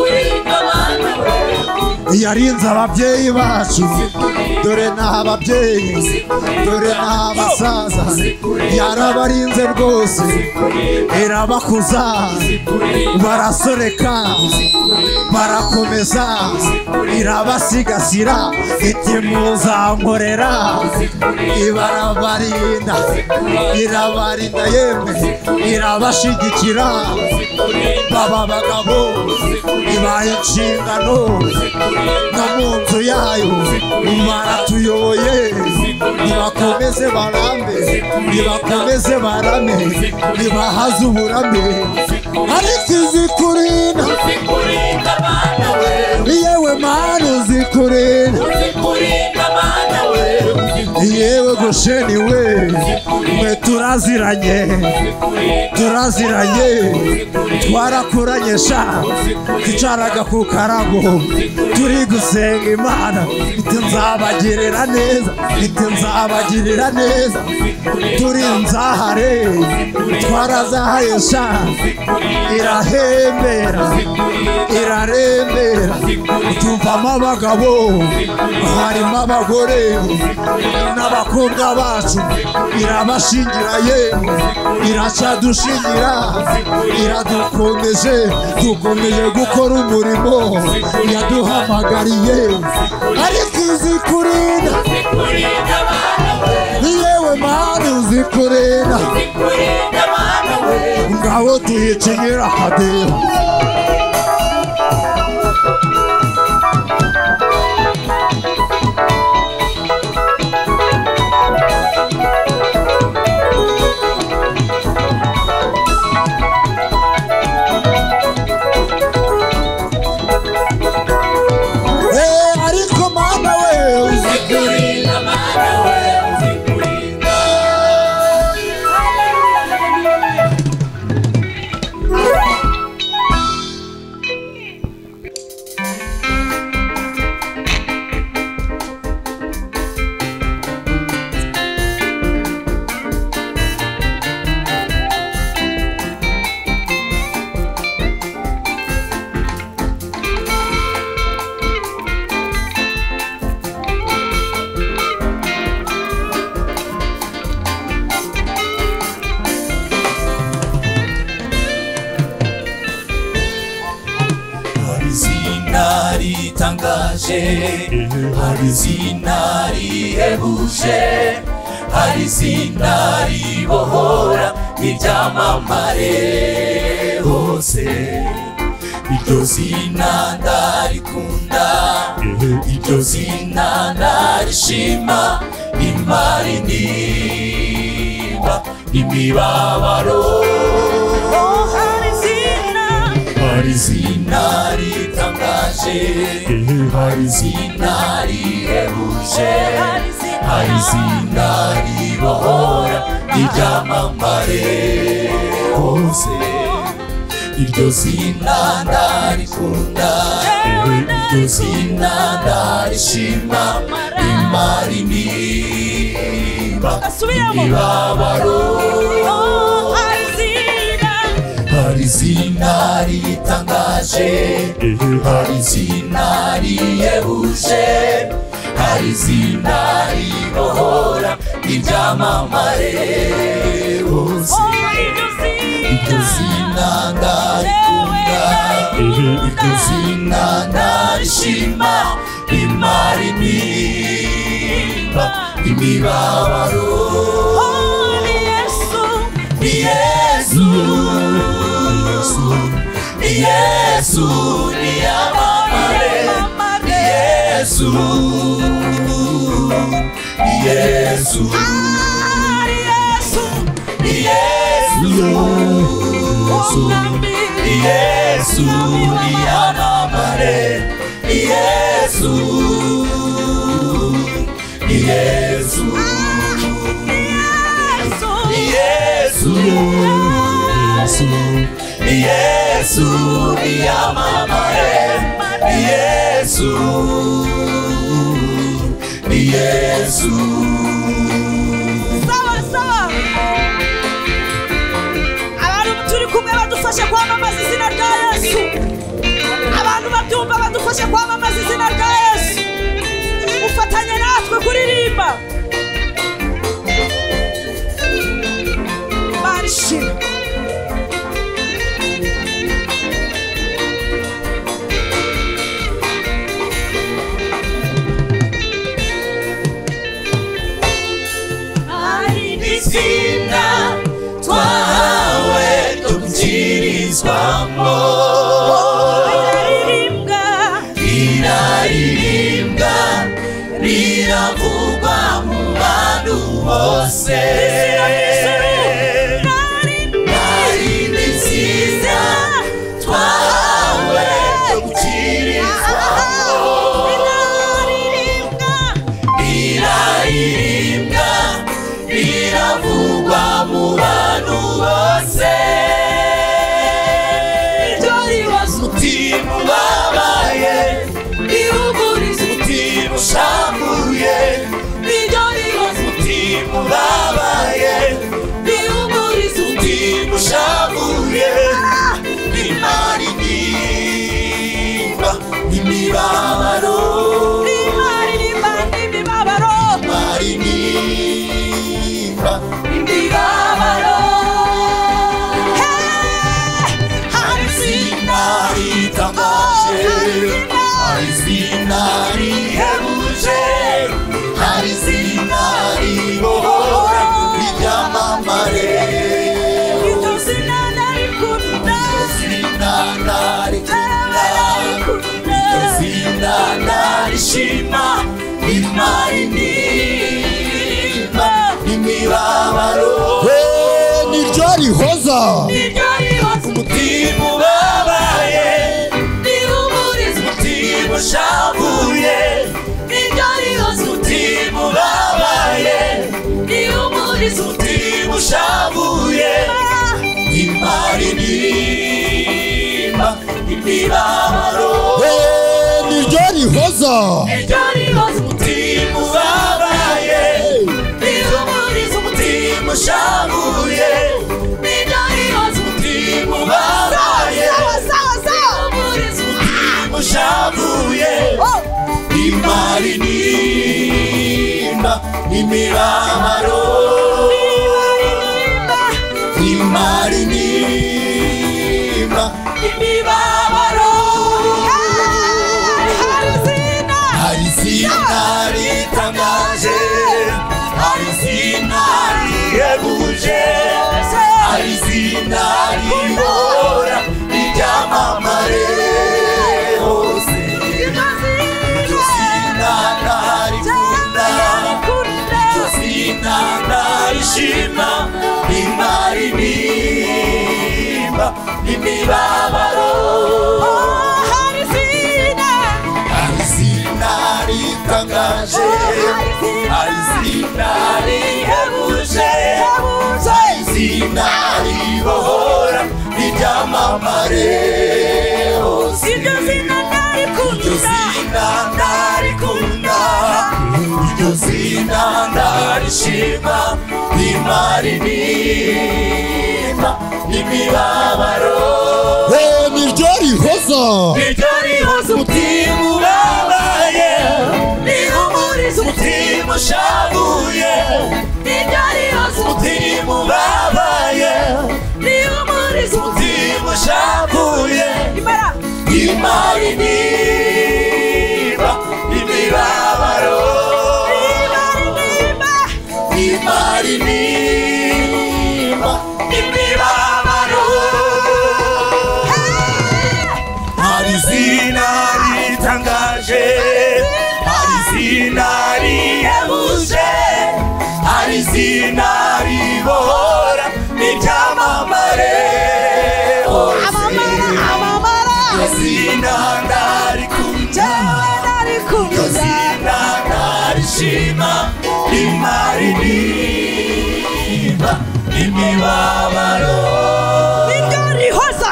yarinze ababyeyi bacu dore n'ababyeyi dore n'abasaza yarabarinze rwose irabakuza barasoreka barakomeza irabasigasira iti muzankorera irabarinda yemwe irabashigikira baba bagabo ibaye inshingano no mu nzu yayo baratuyoboye nibakomeze barame nibahaze uburame ariko uzikurinda yewe mana uzikurinda yewe Gosheni we mwe turaziranye twarakuranye sha twicaraga ku karago turi gusenga Imana iti nzabagirira neza turi nzahare twarazahaye sha irarembera tuvamo abagabo harimo abagore n'abakobwa bacu irabashingira yemwe iracadushingira dukomeje gukora umurimo yaduhamagariye ariko uzikurinda yewe mana uzikurinda ngaho tuyicingira akadero hari izina rihebuje hari izina ribohora n'iryamamare hose iryo zina ndarikunda iryo zina ndarishima imari niba imibabaro hari izina ritangaje hari izina rihebuje hari izina ribohora n'iryamamare hose iryo zina ndarikunda iryo zina ndarishima imari niba imibabaro hari izina ritangaje hari izina rihebuje hari izina ribohora n'iryamamare hose iryo zina ndarikunda iryo zina ndarishima imari niba imibabaro Yesu ni amamare Yesu Yesu, Yesu, Yesu, yamamare, Yesu, Yesu, Yesu, Yesu, yamamare, Yesu, Yesu. Sawa sawa. Abantu turi kumwe badufashe kwamamaza izina rya Yesu. Abantu babyumva badufashe kwamamaza izina rya Yesu. Ufatanye natwe kuririmba. Marshi. Izina twahawe tukirizwamo, riraririmba riravugwa mu bantu bose. Izina twahawe tukirizwamo, riraririmba riravugwa mu bantu bose. Iryo ribaza umutima ubabaye, rihumuriza umutima ushavuye. Iryo ribaza umutima ubabaye, rihumuriza umutima ushavuye. Imana intimba n'imibabaro, Imana intimba n'imibabaro, Imana intimba imibabaro. Hari izina ritangaje, hari izina rihebuje, hari izina ribohora ibyamamare. Iryo zina ndarikunda, iryo zina ndarikunda, iryo zina ndarishima. Imana intimba imibabaro, niryo rihoza umutima ubabaye, rihumuriza umutima ushavuye. Niryo rihoza umutima ubabaye, rihumuriza umutima ushavuye. Imana intimba imibabaro, niryo rihoza umutima ubabaye, rihumuriza umutima ushavuye. Niryo rihoza umutima ubabaye, rihumuriza umutima ushavuye. Imana intimba imibabaro, Imana intimba imibabaro. Hari izina ritangaje, hari izina rihebuje, hari izina rihora iryamamare hose. Iryo zina ndarikunda, iryo zina ndarishima. Imana intimba imibabaro, hari izina ritangaje, hari izina rihebuje, hari izina ribohora iryamamare hose. Iryo zina ndarikunda, iryo zina ndarishima. Imana intimba imibabaro, niryo rihoza umutima ubabaye, rihumuriza umutima ushavuye. Niryo rihoza umutima ubabaye, rihumuriza umutima ushavuye. Imana intimba imibabaro, Imana intimba imibabaro. Hari izina ritangaje, izina rihebuje, hari izina ribohora n'iryamamare. Izina ndarikunda, iryo zina ndarishima, rimara intimba n'imibabaro. niryo rihoza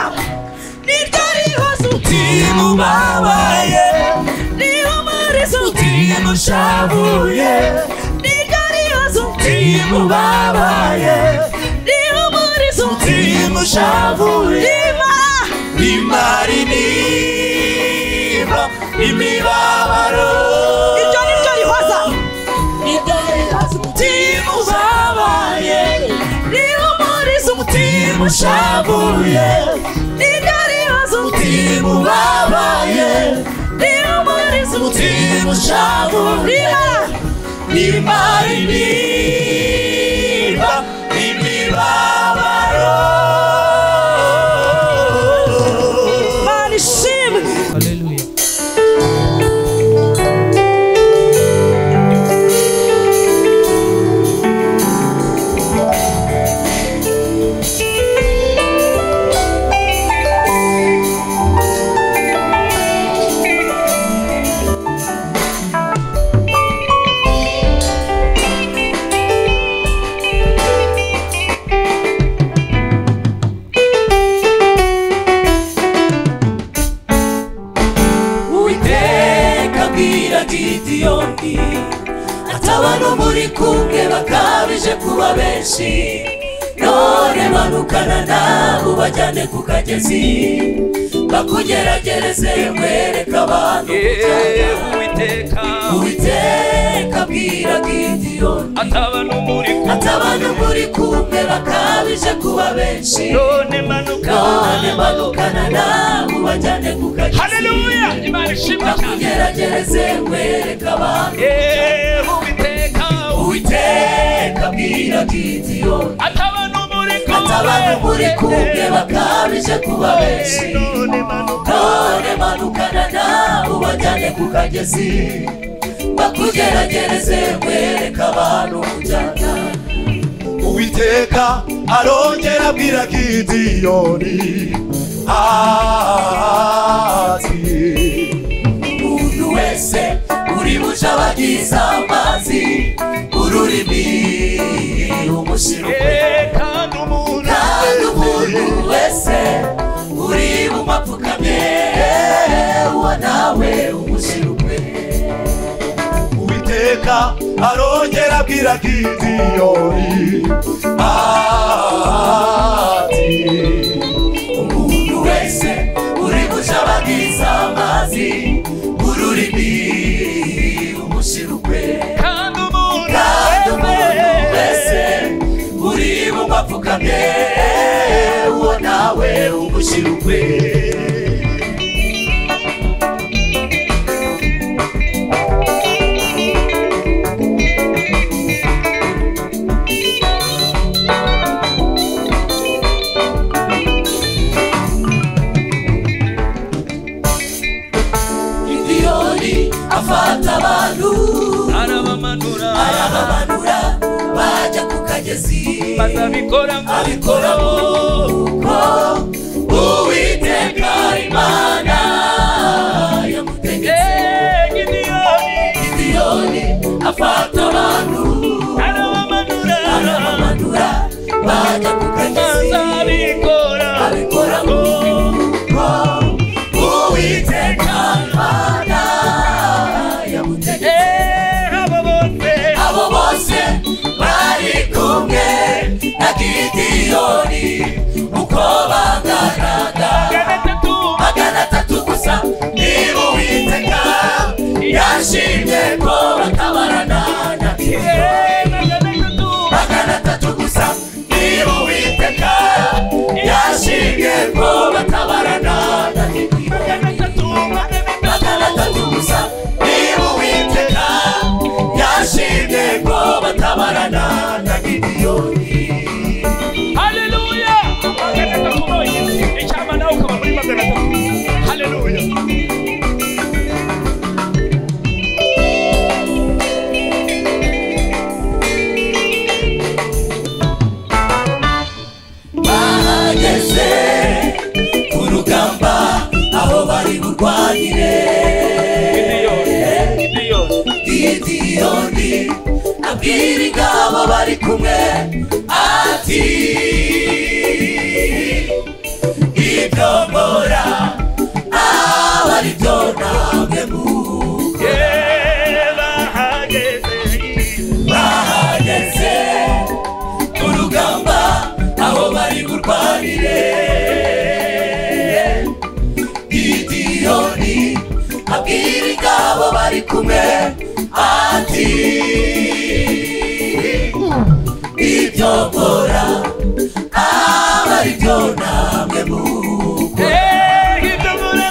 Umutima ubabaye, rihumuriza umutima ushavuye, niryo rihoza umutima ubabaye, rihumuriza umutima ushavuye, rimara intimba n'imibabaro. iryo niryo rihoza Umutima ubabaye, rihumuriza umutima ushavuye, niryo rihoza umutima ubabaye, rihumuriza umutima ushavuye, rimara intimba n'imibabaro. Mana ishimwe. Gideyoni ati abantu muri kumwe bakabije kuba benshi, none manukana nabo bajyane ku kagezi, bakugeragereze wereka abantu kujyana. Uwiteka abwira Gideyoni ati abantu muri kumwe bakabije kuba benshi, none manukana nabo bajyane ku kagezi. Haleluya, Imana ishimwe cyane. Bakugeragereze wereka abantu. Uwiteka abwira Gideyoni ati abantu muri kumwe bakabije kuba benshi, none manukana nabo bajyane ku kagezi, bakugeragereze wereka abantu kujyana. Uwiteka arongera abwira Gideyoni ati umuntu wese uri buja bagize amazi, ururimi umushiruke, kandi umuntu wese uri bumapfukamye, uwo nawe umushiruke. Uwiteka arongera abwira Gideyoni ati umuntu wese uri buja bagize amazi, ururimi umushiruke, kandi umuntu wese uri bumapfukamye, uwo nawe umushiruke. Afata abantu arabamanura bajya ku kagezi, abikora nk'uko Uwiteka Imana yamutegetse. Gideyoni afata abantu arabamanura bajya ku kagezi, abikora nk'uko Uwiteka Imana yamutegetse. Abo bose bari kumwe na Gideyoni, uko banganaga 300 gusa, niba Uwiteka yashimye ko batabarana na Gideyoni. 300 gusa, niba Uwiteka yashimye ko batabarana na Gideyoni. 300 gusa, niba Uwiteka yashimye ko batabarana na Gideyoni. Haleluya. Icyama nawe ukaba muri 300. Haleluya. Gideyoni abwira ingabo bari kumwe ati ibyo nkora aba ari byo namwe muke. Bahageze ku rugamba aho bari kurwanire. Gideyoni abwira ingabo bari kumwe ati ibyo nkora aba ari byo namwe muke. Ibyo nkora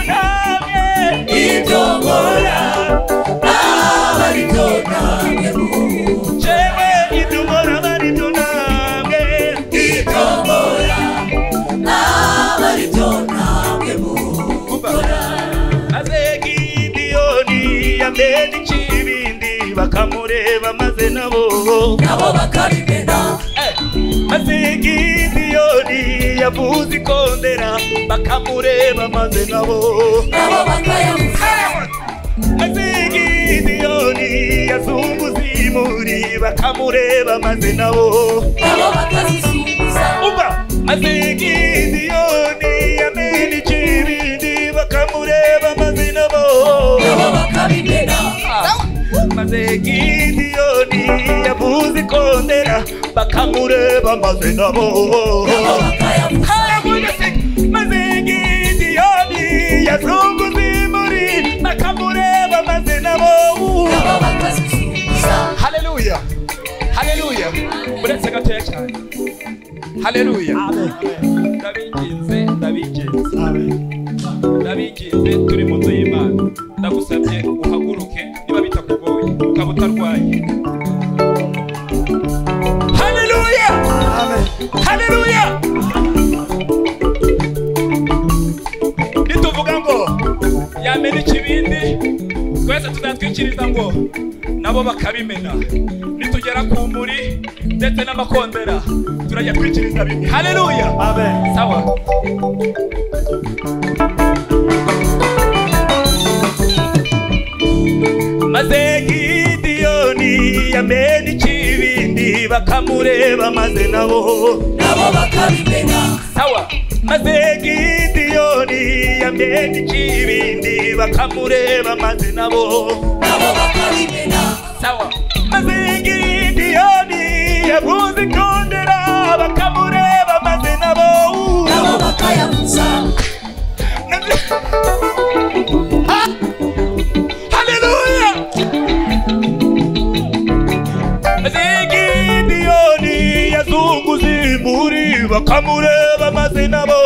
aba ari byo namwe muke. Ibyo nkora aba ari byo namwe mukora. Maze Gideyoni yamena ikibindi bakamureba maze nabo bakabimena. Maze Gideyoni yavuze ikondera bakamureba maze nabo bakayavuza. Maze Gideyoni yazunguza imuri bakamureba maze nabo bakazizunguza. Maze Gideyoni yamena ikibindi bakamureba maze nabo bakabimena. Maze Gideyoni yavuze ikondera bakamureba maze nabo bakayavuza. Maze Gideyoni yazunguza imuri bakamureba maze nabo bakazizunguza. Haleluya, haleluya. Uretse gatoya cyane. Haleluya. Ndabiginze turi mu nzu y'Imana. Ndagusabye uhaguruke niba bitakugoye ukaba utarwaye. Haleluya, haleluya. Nituvuga ngo yamena ikibindi twese tuzatwikiriza ngo nabo bakabimena. Nitugera ku muri ndetse n'amakondera turajya twikiriza bimwe. Haleluya, amen. Sawa. Maze Gideyoni yamena ikibindi bakamureba maze nabo bakabimena. Sawa. Maze Gideyoni yamena ikibindi bakamureba maze nabo bakabimena. Sawa. Maze Gideyoni yavuze ikondera bakamureba maze nabo bakayavuza. Haleluya. Maze Gideyoni yazunguza imuri bakamureba maze nabo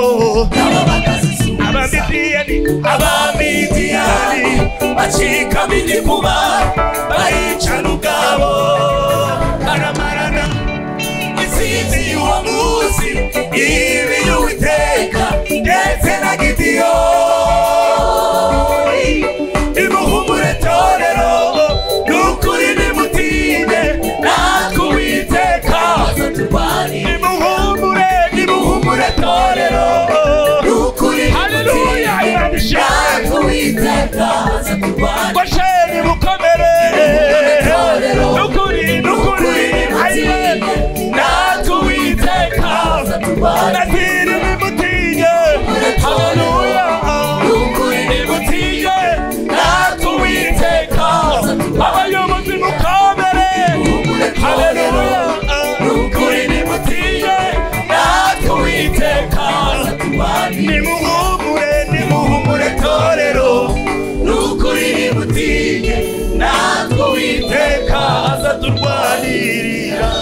Abamidiyani bacikamo igikuba baricana ubwabo baramarana. Intsinzi y'uwo munsi ibi y'Uwiteka ndetse na Gideyoni. Nimuhumure torero n'ukuri nimutinye natwe Uwiteka azaturwanirira. Nimuhumure torero n'ukuri nimutinye natwe Uwiteka azaturwanirira. Gosheni mukomere n'ukuri natwe Uwiteka azaturwanirira. Nimutinye, haleluya, nimutinye natwe Uwiteka. Abayobozi mukomere, haleluya, nimutinye natwe Uwiteka. Nimuhumure torero n'ukuri nimutinye natwe Uwiteka azaturwanirira.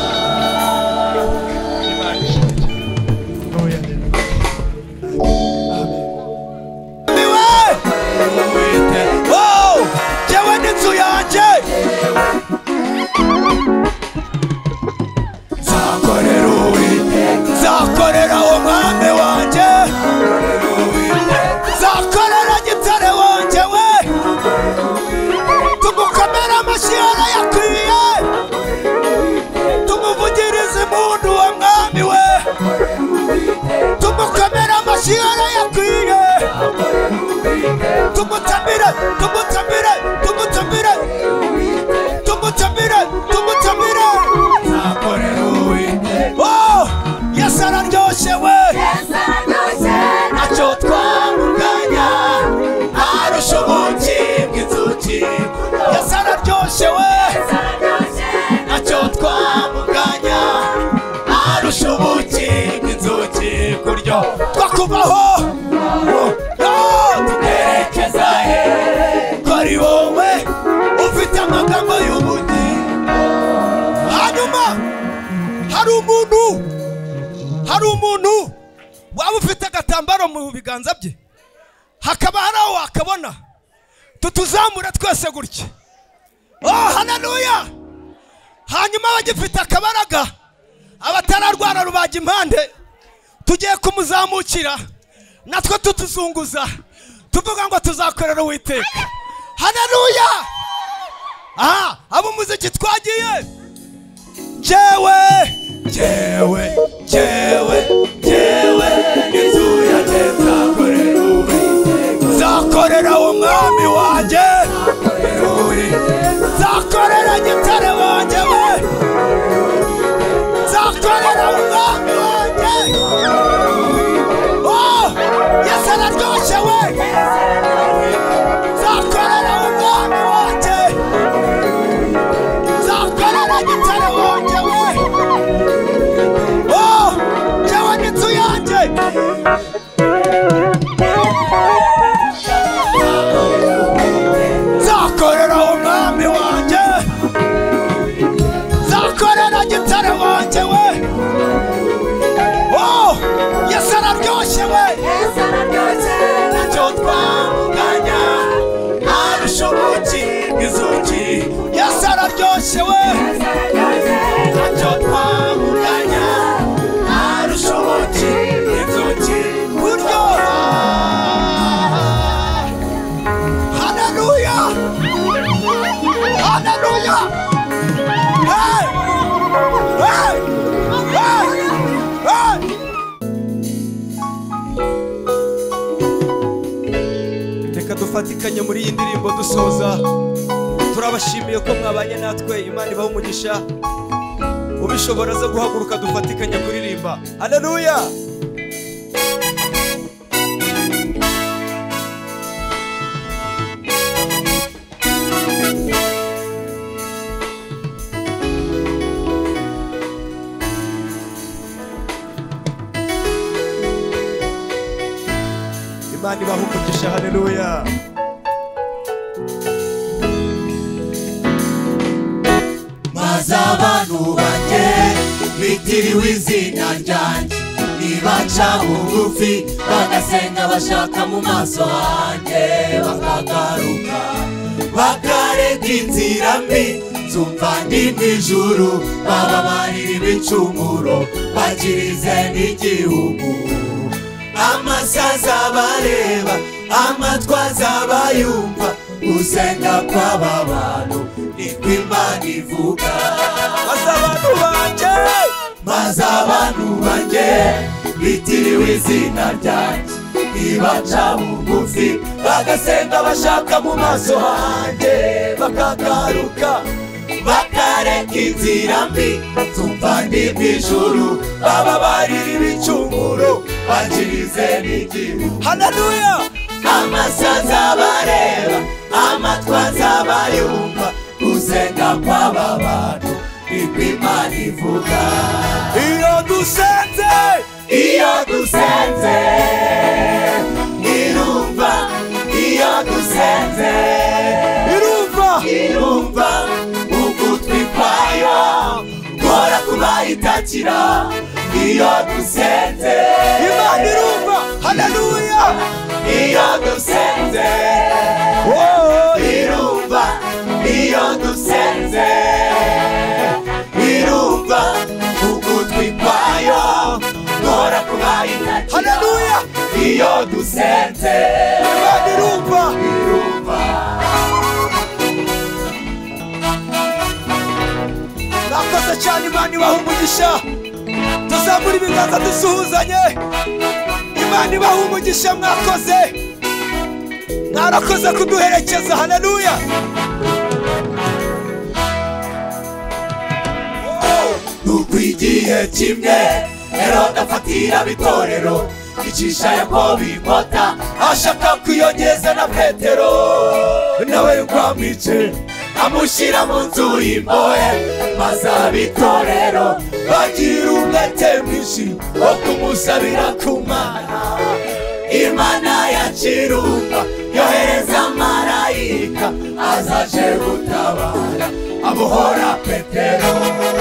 Jewe n'inzu yanjye nzakorera umwami wanjye, nzakorera gitare wanjye we. Tumukomere amashyi yarayakwiye, tumuvugirize impundu wa mwami we. Tumukomere amashyi yarayakwiye, tumutamire kubaho tukerekeza he ko ari wowe ufite amagambo y'ubugingo. Hanyuma hari umuntu waba ufite agatambaro mu biganza bye, hakaba hari aho wakabona, tutuzamura twese gutya. Haleluya. Hanyuma abagifite akabaraga, abatararwara rubaga impande, tugiye kumuzamukira natwe tutuzunguza, tuvuga ngo tuzakorera Uwiteka. Haleluya. Abo umuziki twagiye, jewe inzu yanjye nzakorera Uwiteka, nzakorera umwami wanjye, nzakorera gitare wanjye we, nzakorera umwami wanjye. Yesu araryoshye we, nzakorera umwami wanjye, nzakorera gitare wanjye we. Jewe n'inzu yanjye nzakorera umwami wanjye, nzakorera gitare wanjye we. Yesu araryoshye we, ntacyo twamuganya arusha ubuki bw'inzuki. Yesu araryoshye we, ntacyo twamuganya arusha ubuki bw'inzuki. buryoha. Haleluya, haleluya. Hey, hey, hey, hey. Reka dufatikanye muri iyi ndirimbo dusoza. Turabashimiye ko mwabanye natwe, Imana ibahe umugisha. Ubishobora zo guhaguruka dufatikanye kuririmba. Haleluya. Imana ibahe umugisha. Haleluya. maze abantu banjye bitiriwe izina ryanjye nibaca bugufi bagasenga bashaka mu maso hanjye, bakagaruka bakareka inzira mbi, nzumva ndi mu ijuru bababarira ibicumuro bakirize n'igihugu. Amasaza bareba, amatwi azaba yumva, gusenga kw'aba bantu niko Imana ivuga. Maze abantu banjye bitiriwe izina ryanjye nibaca bugufi bagasenga bashaka mu maso hanjye, bakagaruka bakareka inzira mbi, nzumva ndi mu ijuru bababarira ibicumuro bakirize n'igihugu. Haleluya. Amasaza bareba, amatwi azaba yumva, gusenga kw'aba bantu niko Imana ivuga. Iyo dusenze irumva, iyo dusenze irumva ugutwi kwayo gora kubayitakira. Iyo dusenze Imana irumva. Haleluya. iyo dusenze irumva, iyo dusenze irumva ugutwi kwayo gora kubayitakira. Haleluya. Iyo dusenze Imana irumva. Nakoze cyane, Imana ibahe umugisha. Tuzamura ibiganza dusuhuzanye. Imana ibahe umugisha. Mwarakoze kuduherekeza. Haleluya. nuko igihe kimwe Herode afatira itorero icisha Yakobo inkota, ashaka kwiyongeza na Petero nawe ngo amwice, amushyira mu nzu y'imbohe maze ab'itorero bagira umwete mwinshi wo kumusabira ku Mana. Imana ya Kirumba yohereza marayika azaje gutabara abohora Petero.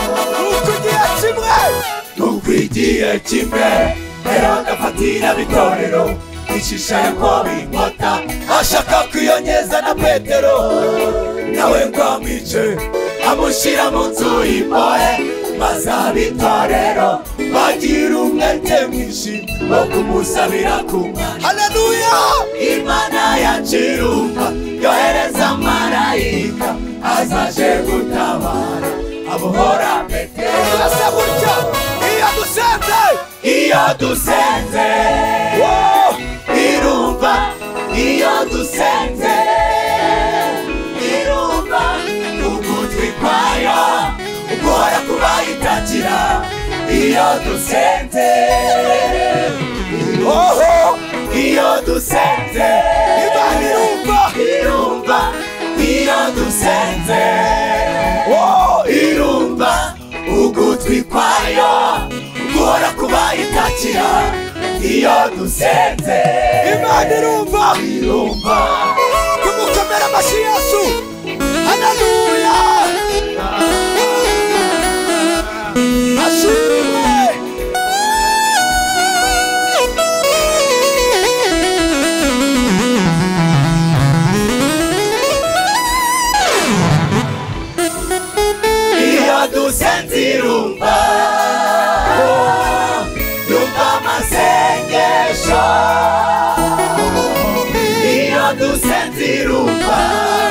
Nuko igihe kimwe Herode afatira ab'itorero ishisha Yakobo inkota ashaka kwiyongeza na Petero, nawe ngo amwice amushyira mu nzu y'imbohe maze ab'itorero bagira umwete mwinshi wo kumusabira ku Mana. Haleluya! Imana ya Kirumba yohereza marayika azaje gutabara abohora Petero. Asa gutya iyo dusenze irumva, iyo dusenze irumva, ugutwi kwayo guhora kubayitakira. Iyo dusenze iyo dusenze Imana irumva, iyo dusenze irumva, ugutwi kwayo guhora kubayitakira. Iyo dusenze Imana irumva. Tumukomere amashyi Yesu. Haleluya! Ashimwe. Iyo dusenze irumva, yumva amasengesho. Iyo dusenze irumva,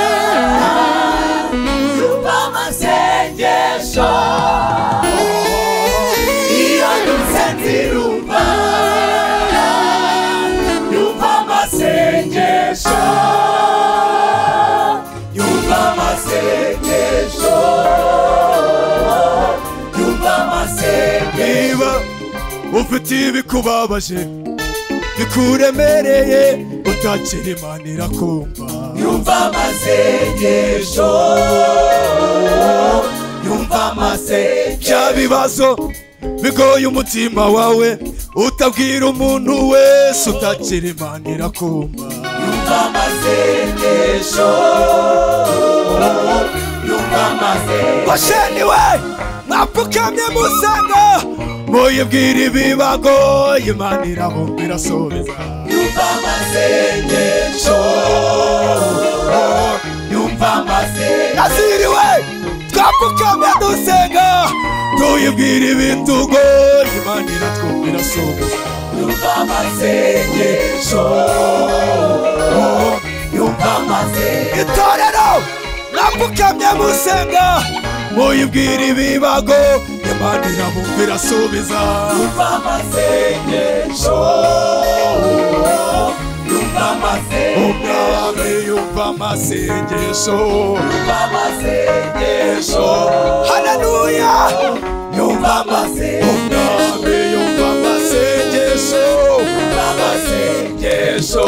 yumva amasengesho. Iyo dusenze irumva, yumva amasengesho. Yumva amasengesho. Yumva amasengesho. Ufite ibikubabaje bikuremereye utakira Imana irakumva. Yumva amasengesho. Yumva amasengesho. Bya bibazo bigoye umutima wawe utabwira umuntu wese utakira Imana irakumva. Yumva amasengesho. Yumva amasengesho. Basheni we mwapfukamye musanga muyibwira ibibagoye Imana irabumva irasubiza. Yumva amasengesho. Yumva amasengesho. Naziriwe twapfukamye dusenga tuyibwira ibitugoye Imana iratwumva irasubiza. Yumva amasengesho. Yumva amasengesho. Itorero mwapfukamye musenga muyibwira ibibago Imana irabumva irasubiza. Yumva amasengesho. Yumva amasengesho. Umwami yumva amasengesho. Yumva amasengesho. Haleluya! Yumva amasengesho. Umwami yumva amasengesho. Yumva amasengesho.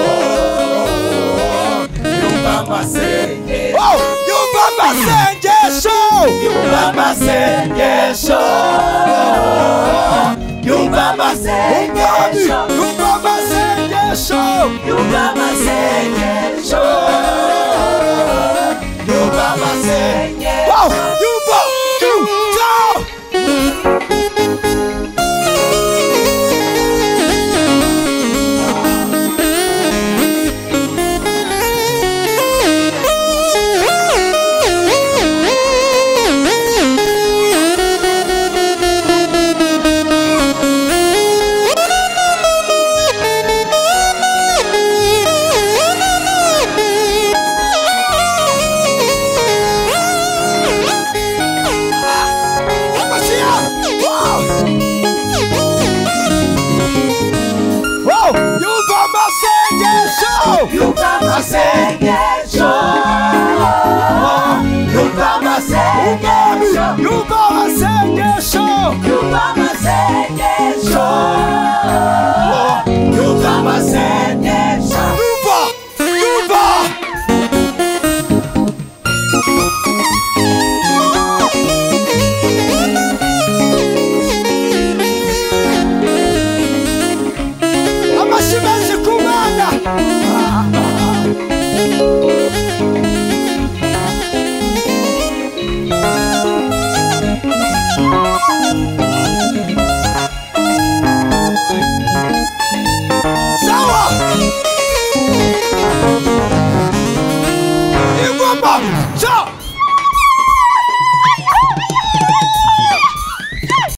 Yumva amasengesho. Yumva amasengesho. Yumva amasengesho. Yumva amasengesho. Yumva amasengesho. Yumva amasengesho. Yumva amasengesho. Yumva. Yumva amasengesho. Yumva amasengesho. Yumva amasengesho. Yumva amasengesho.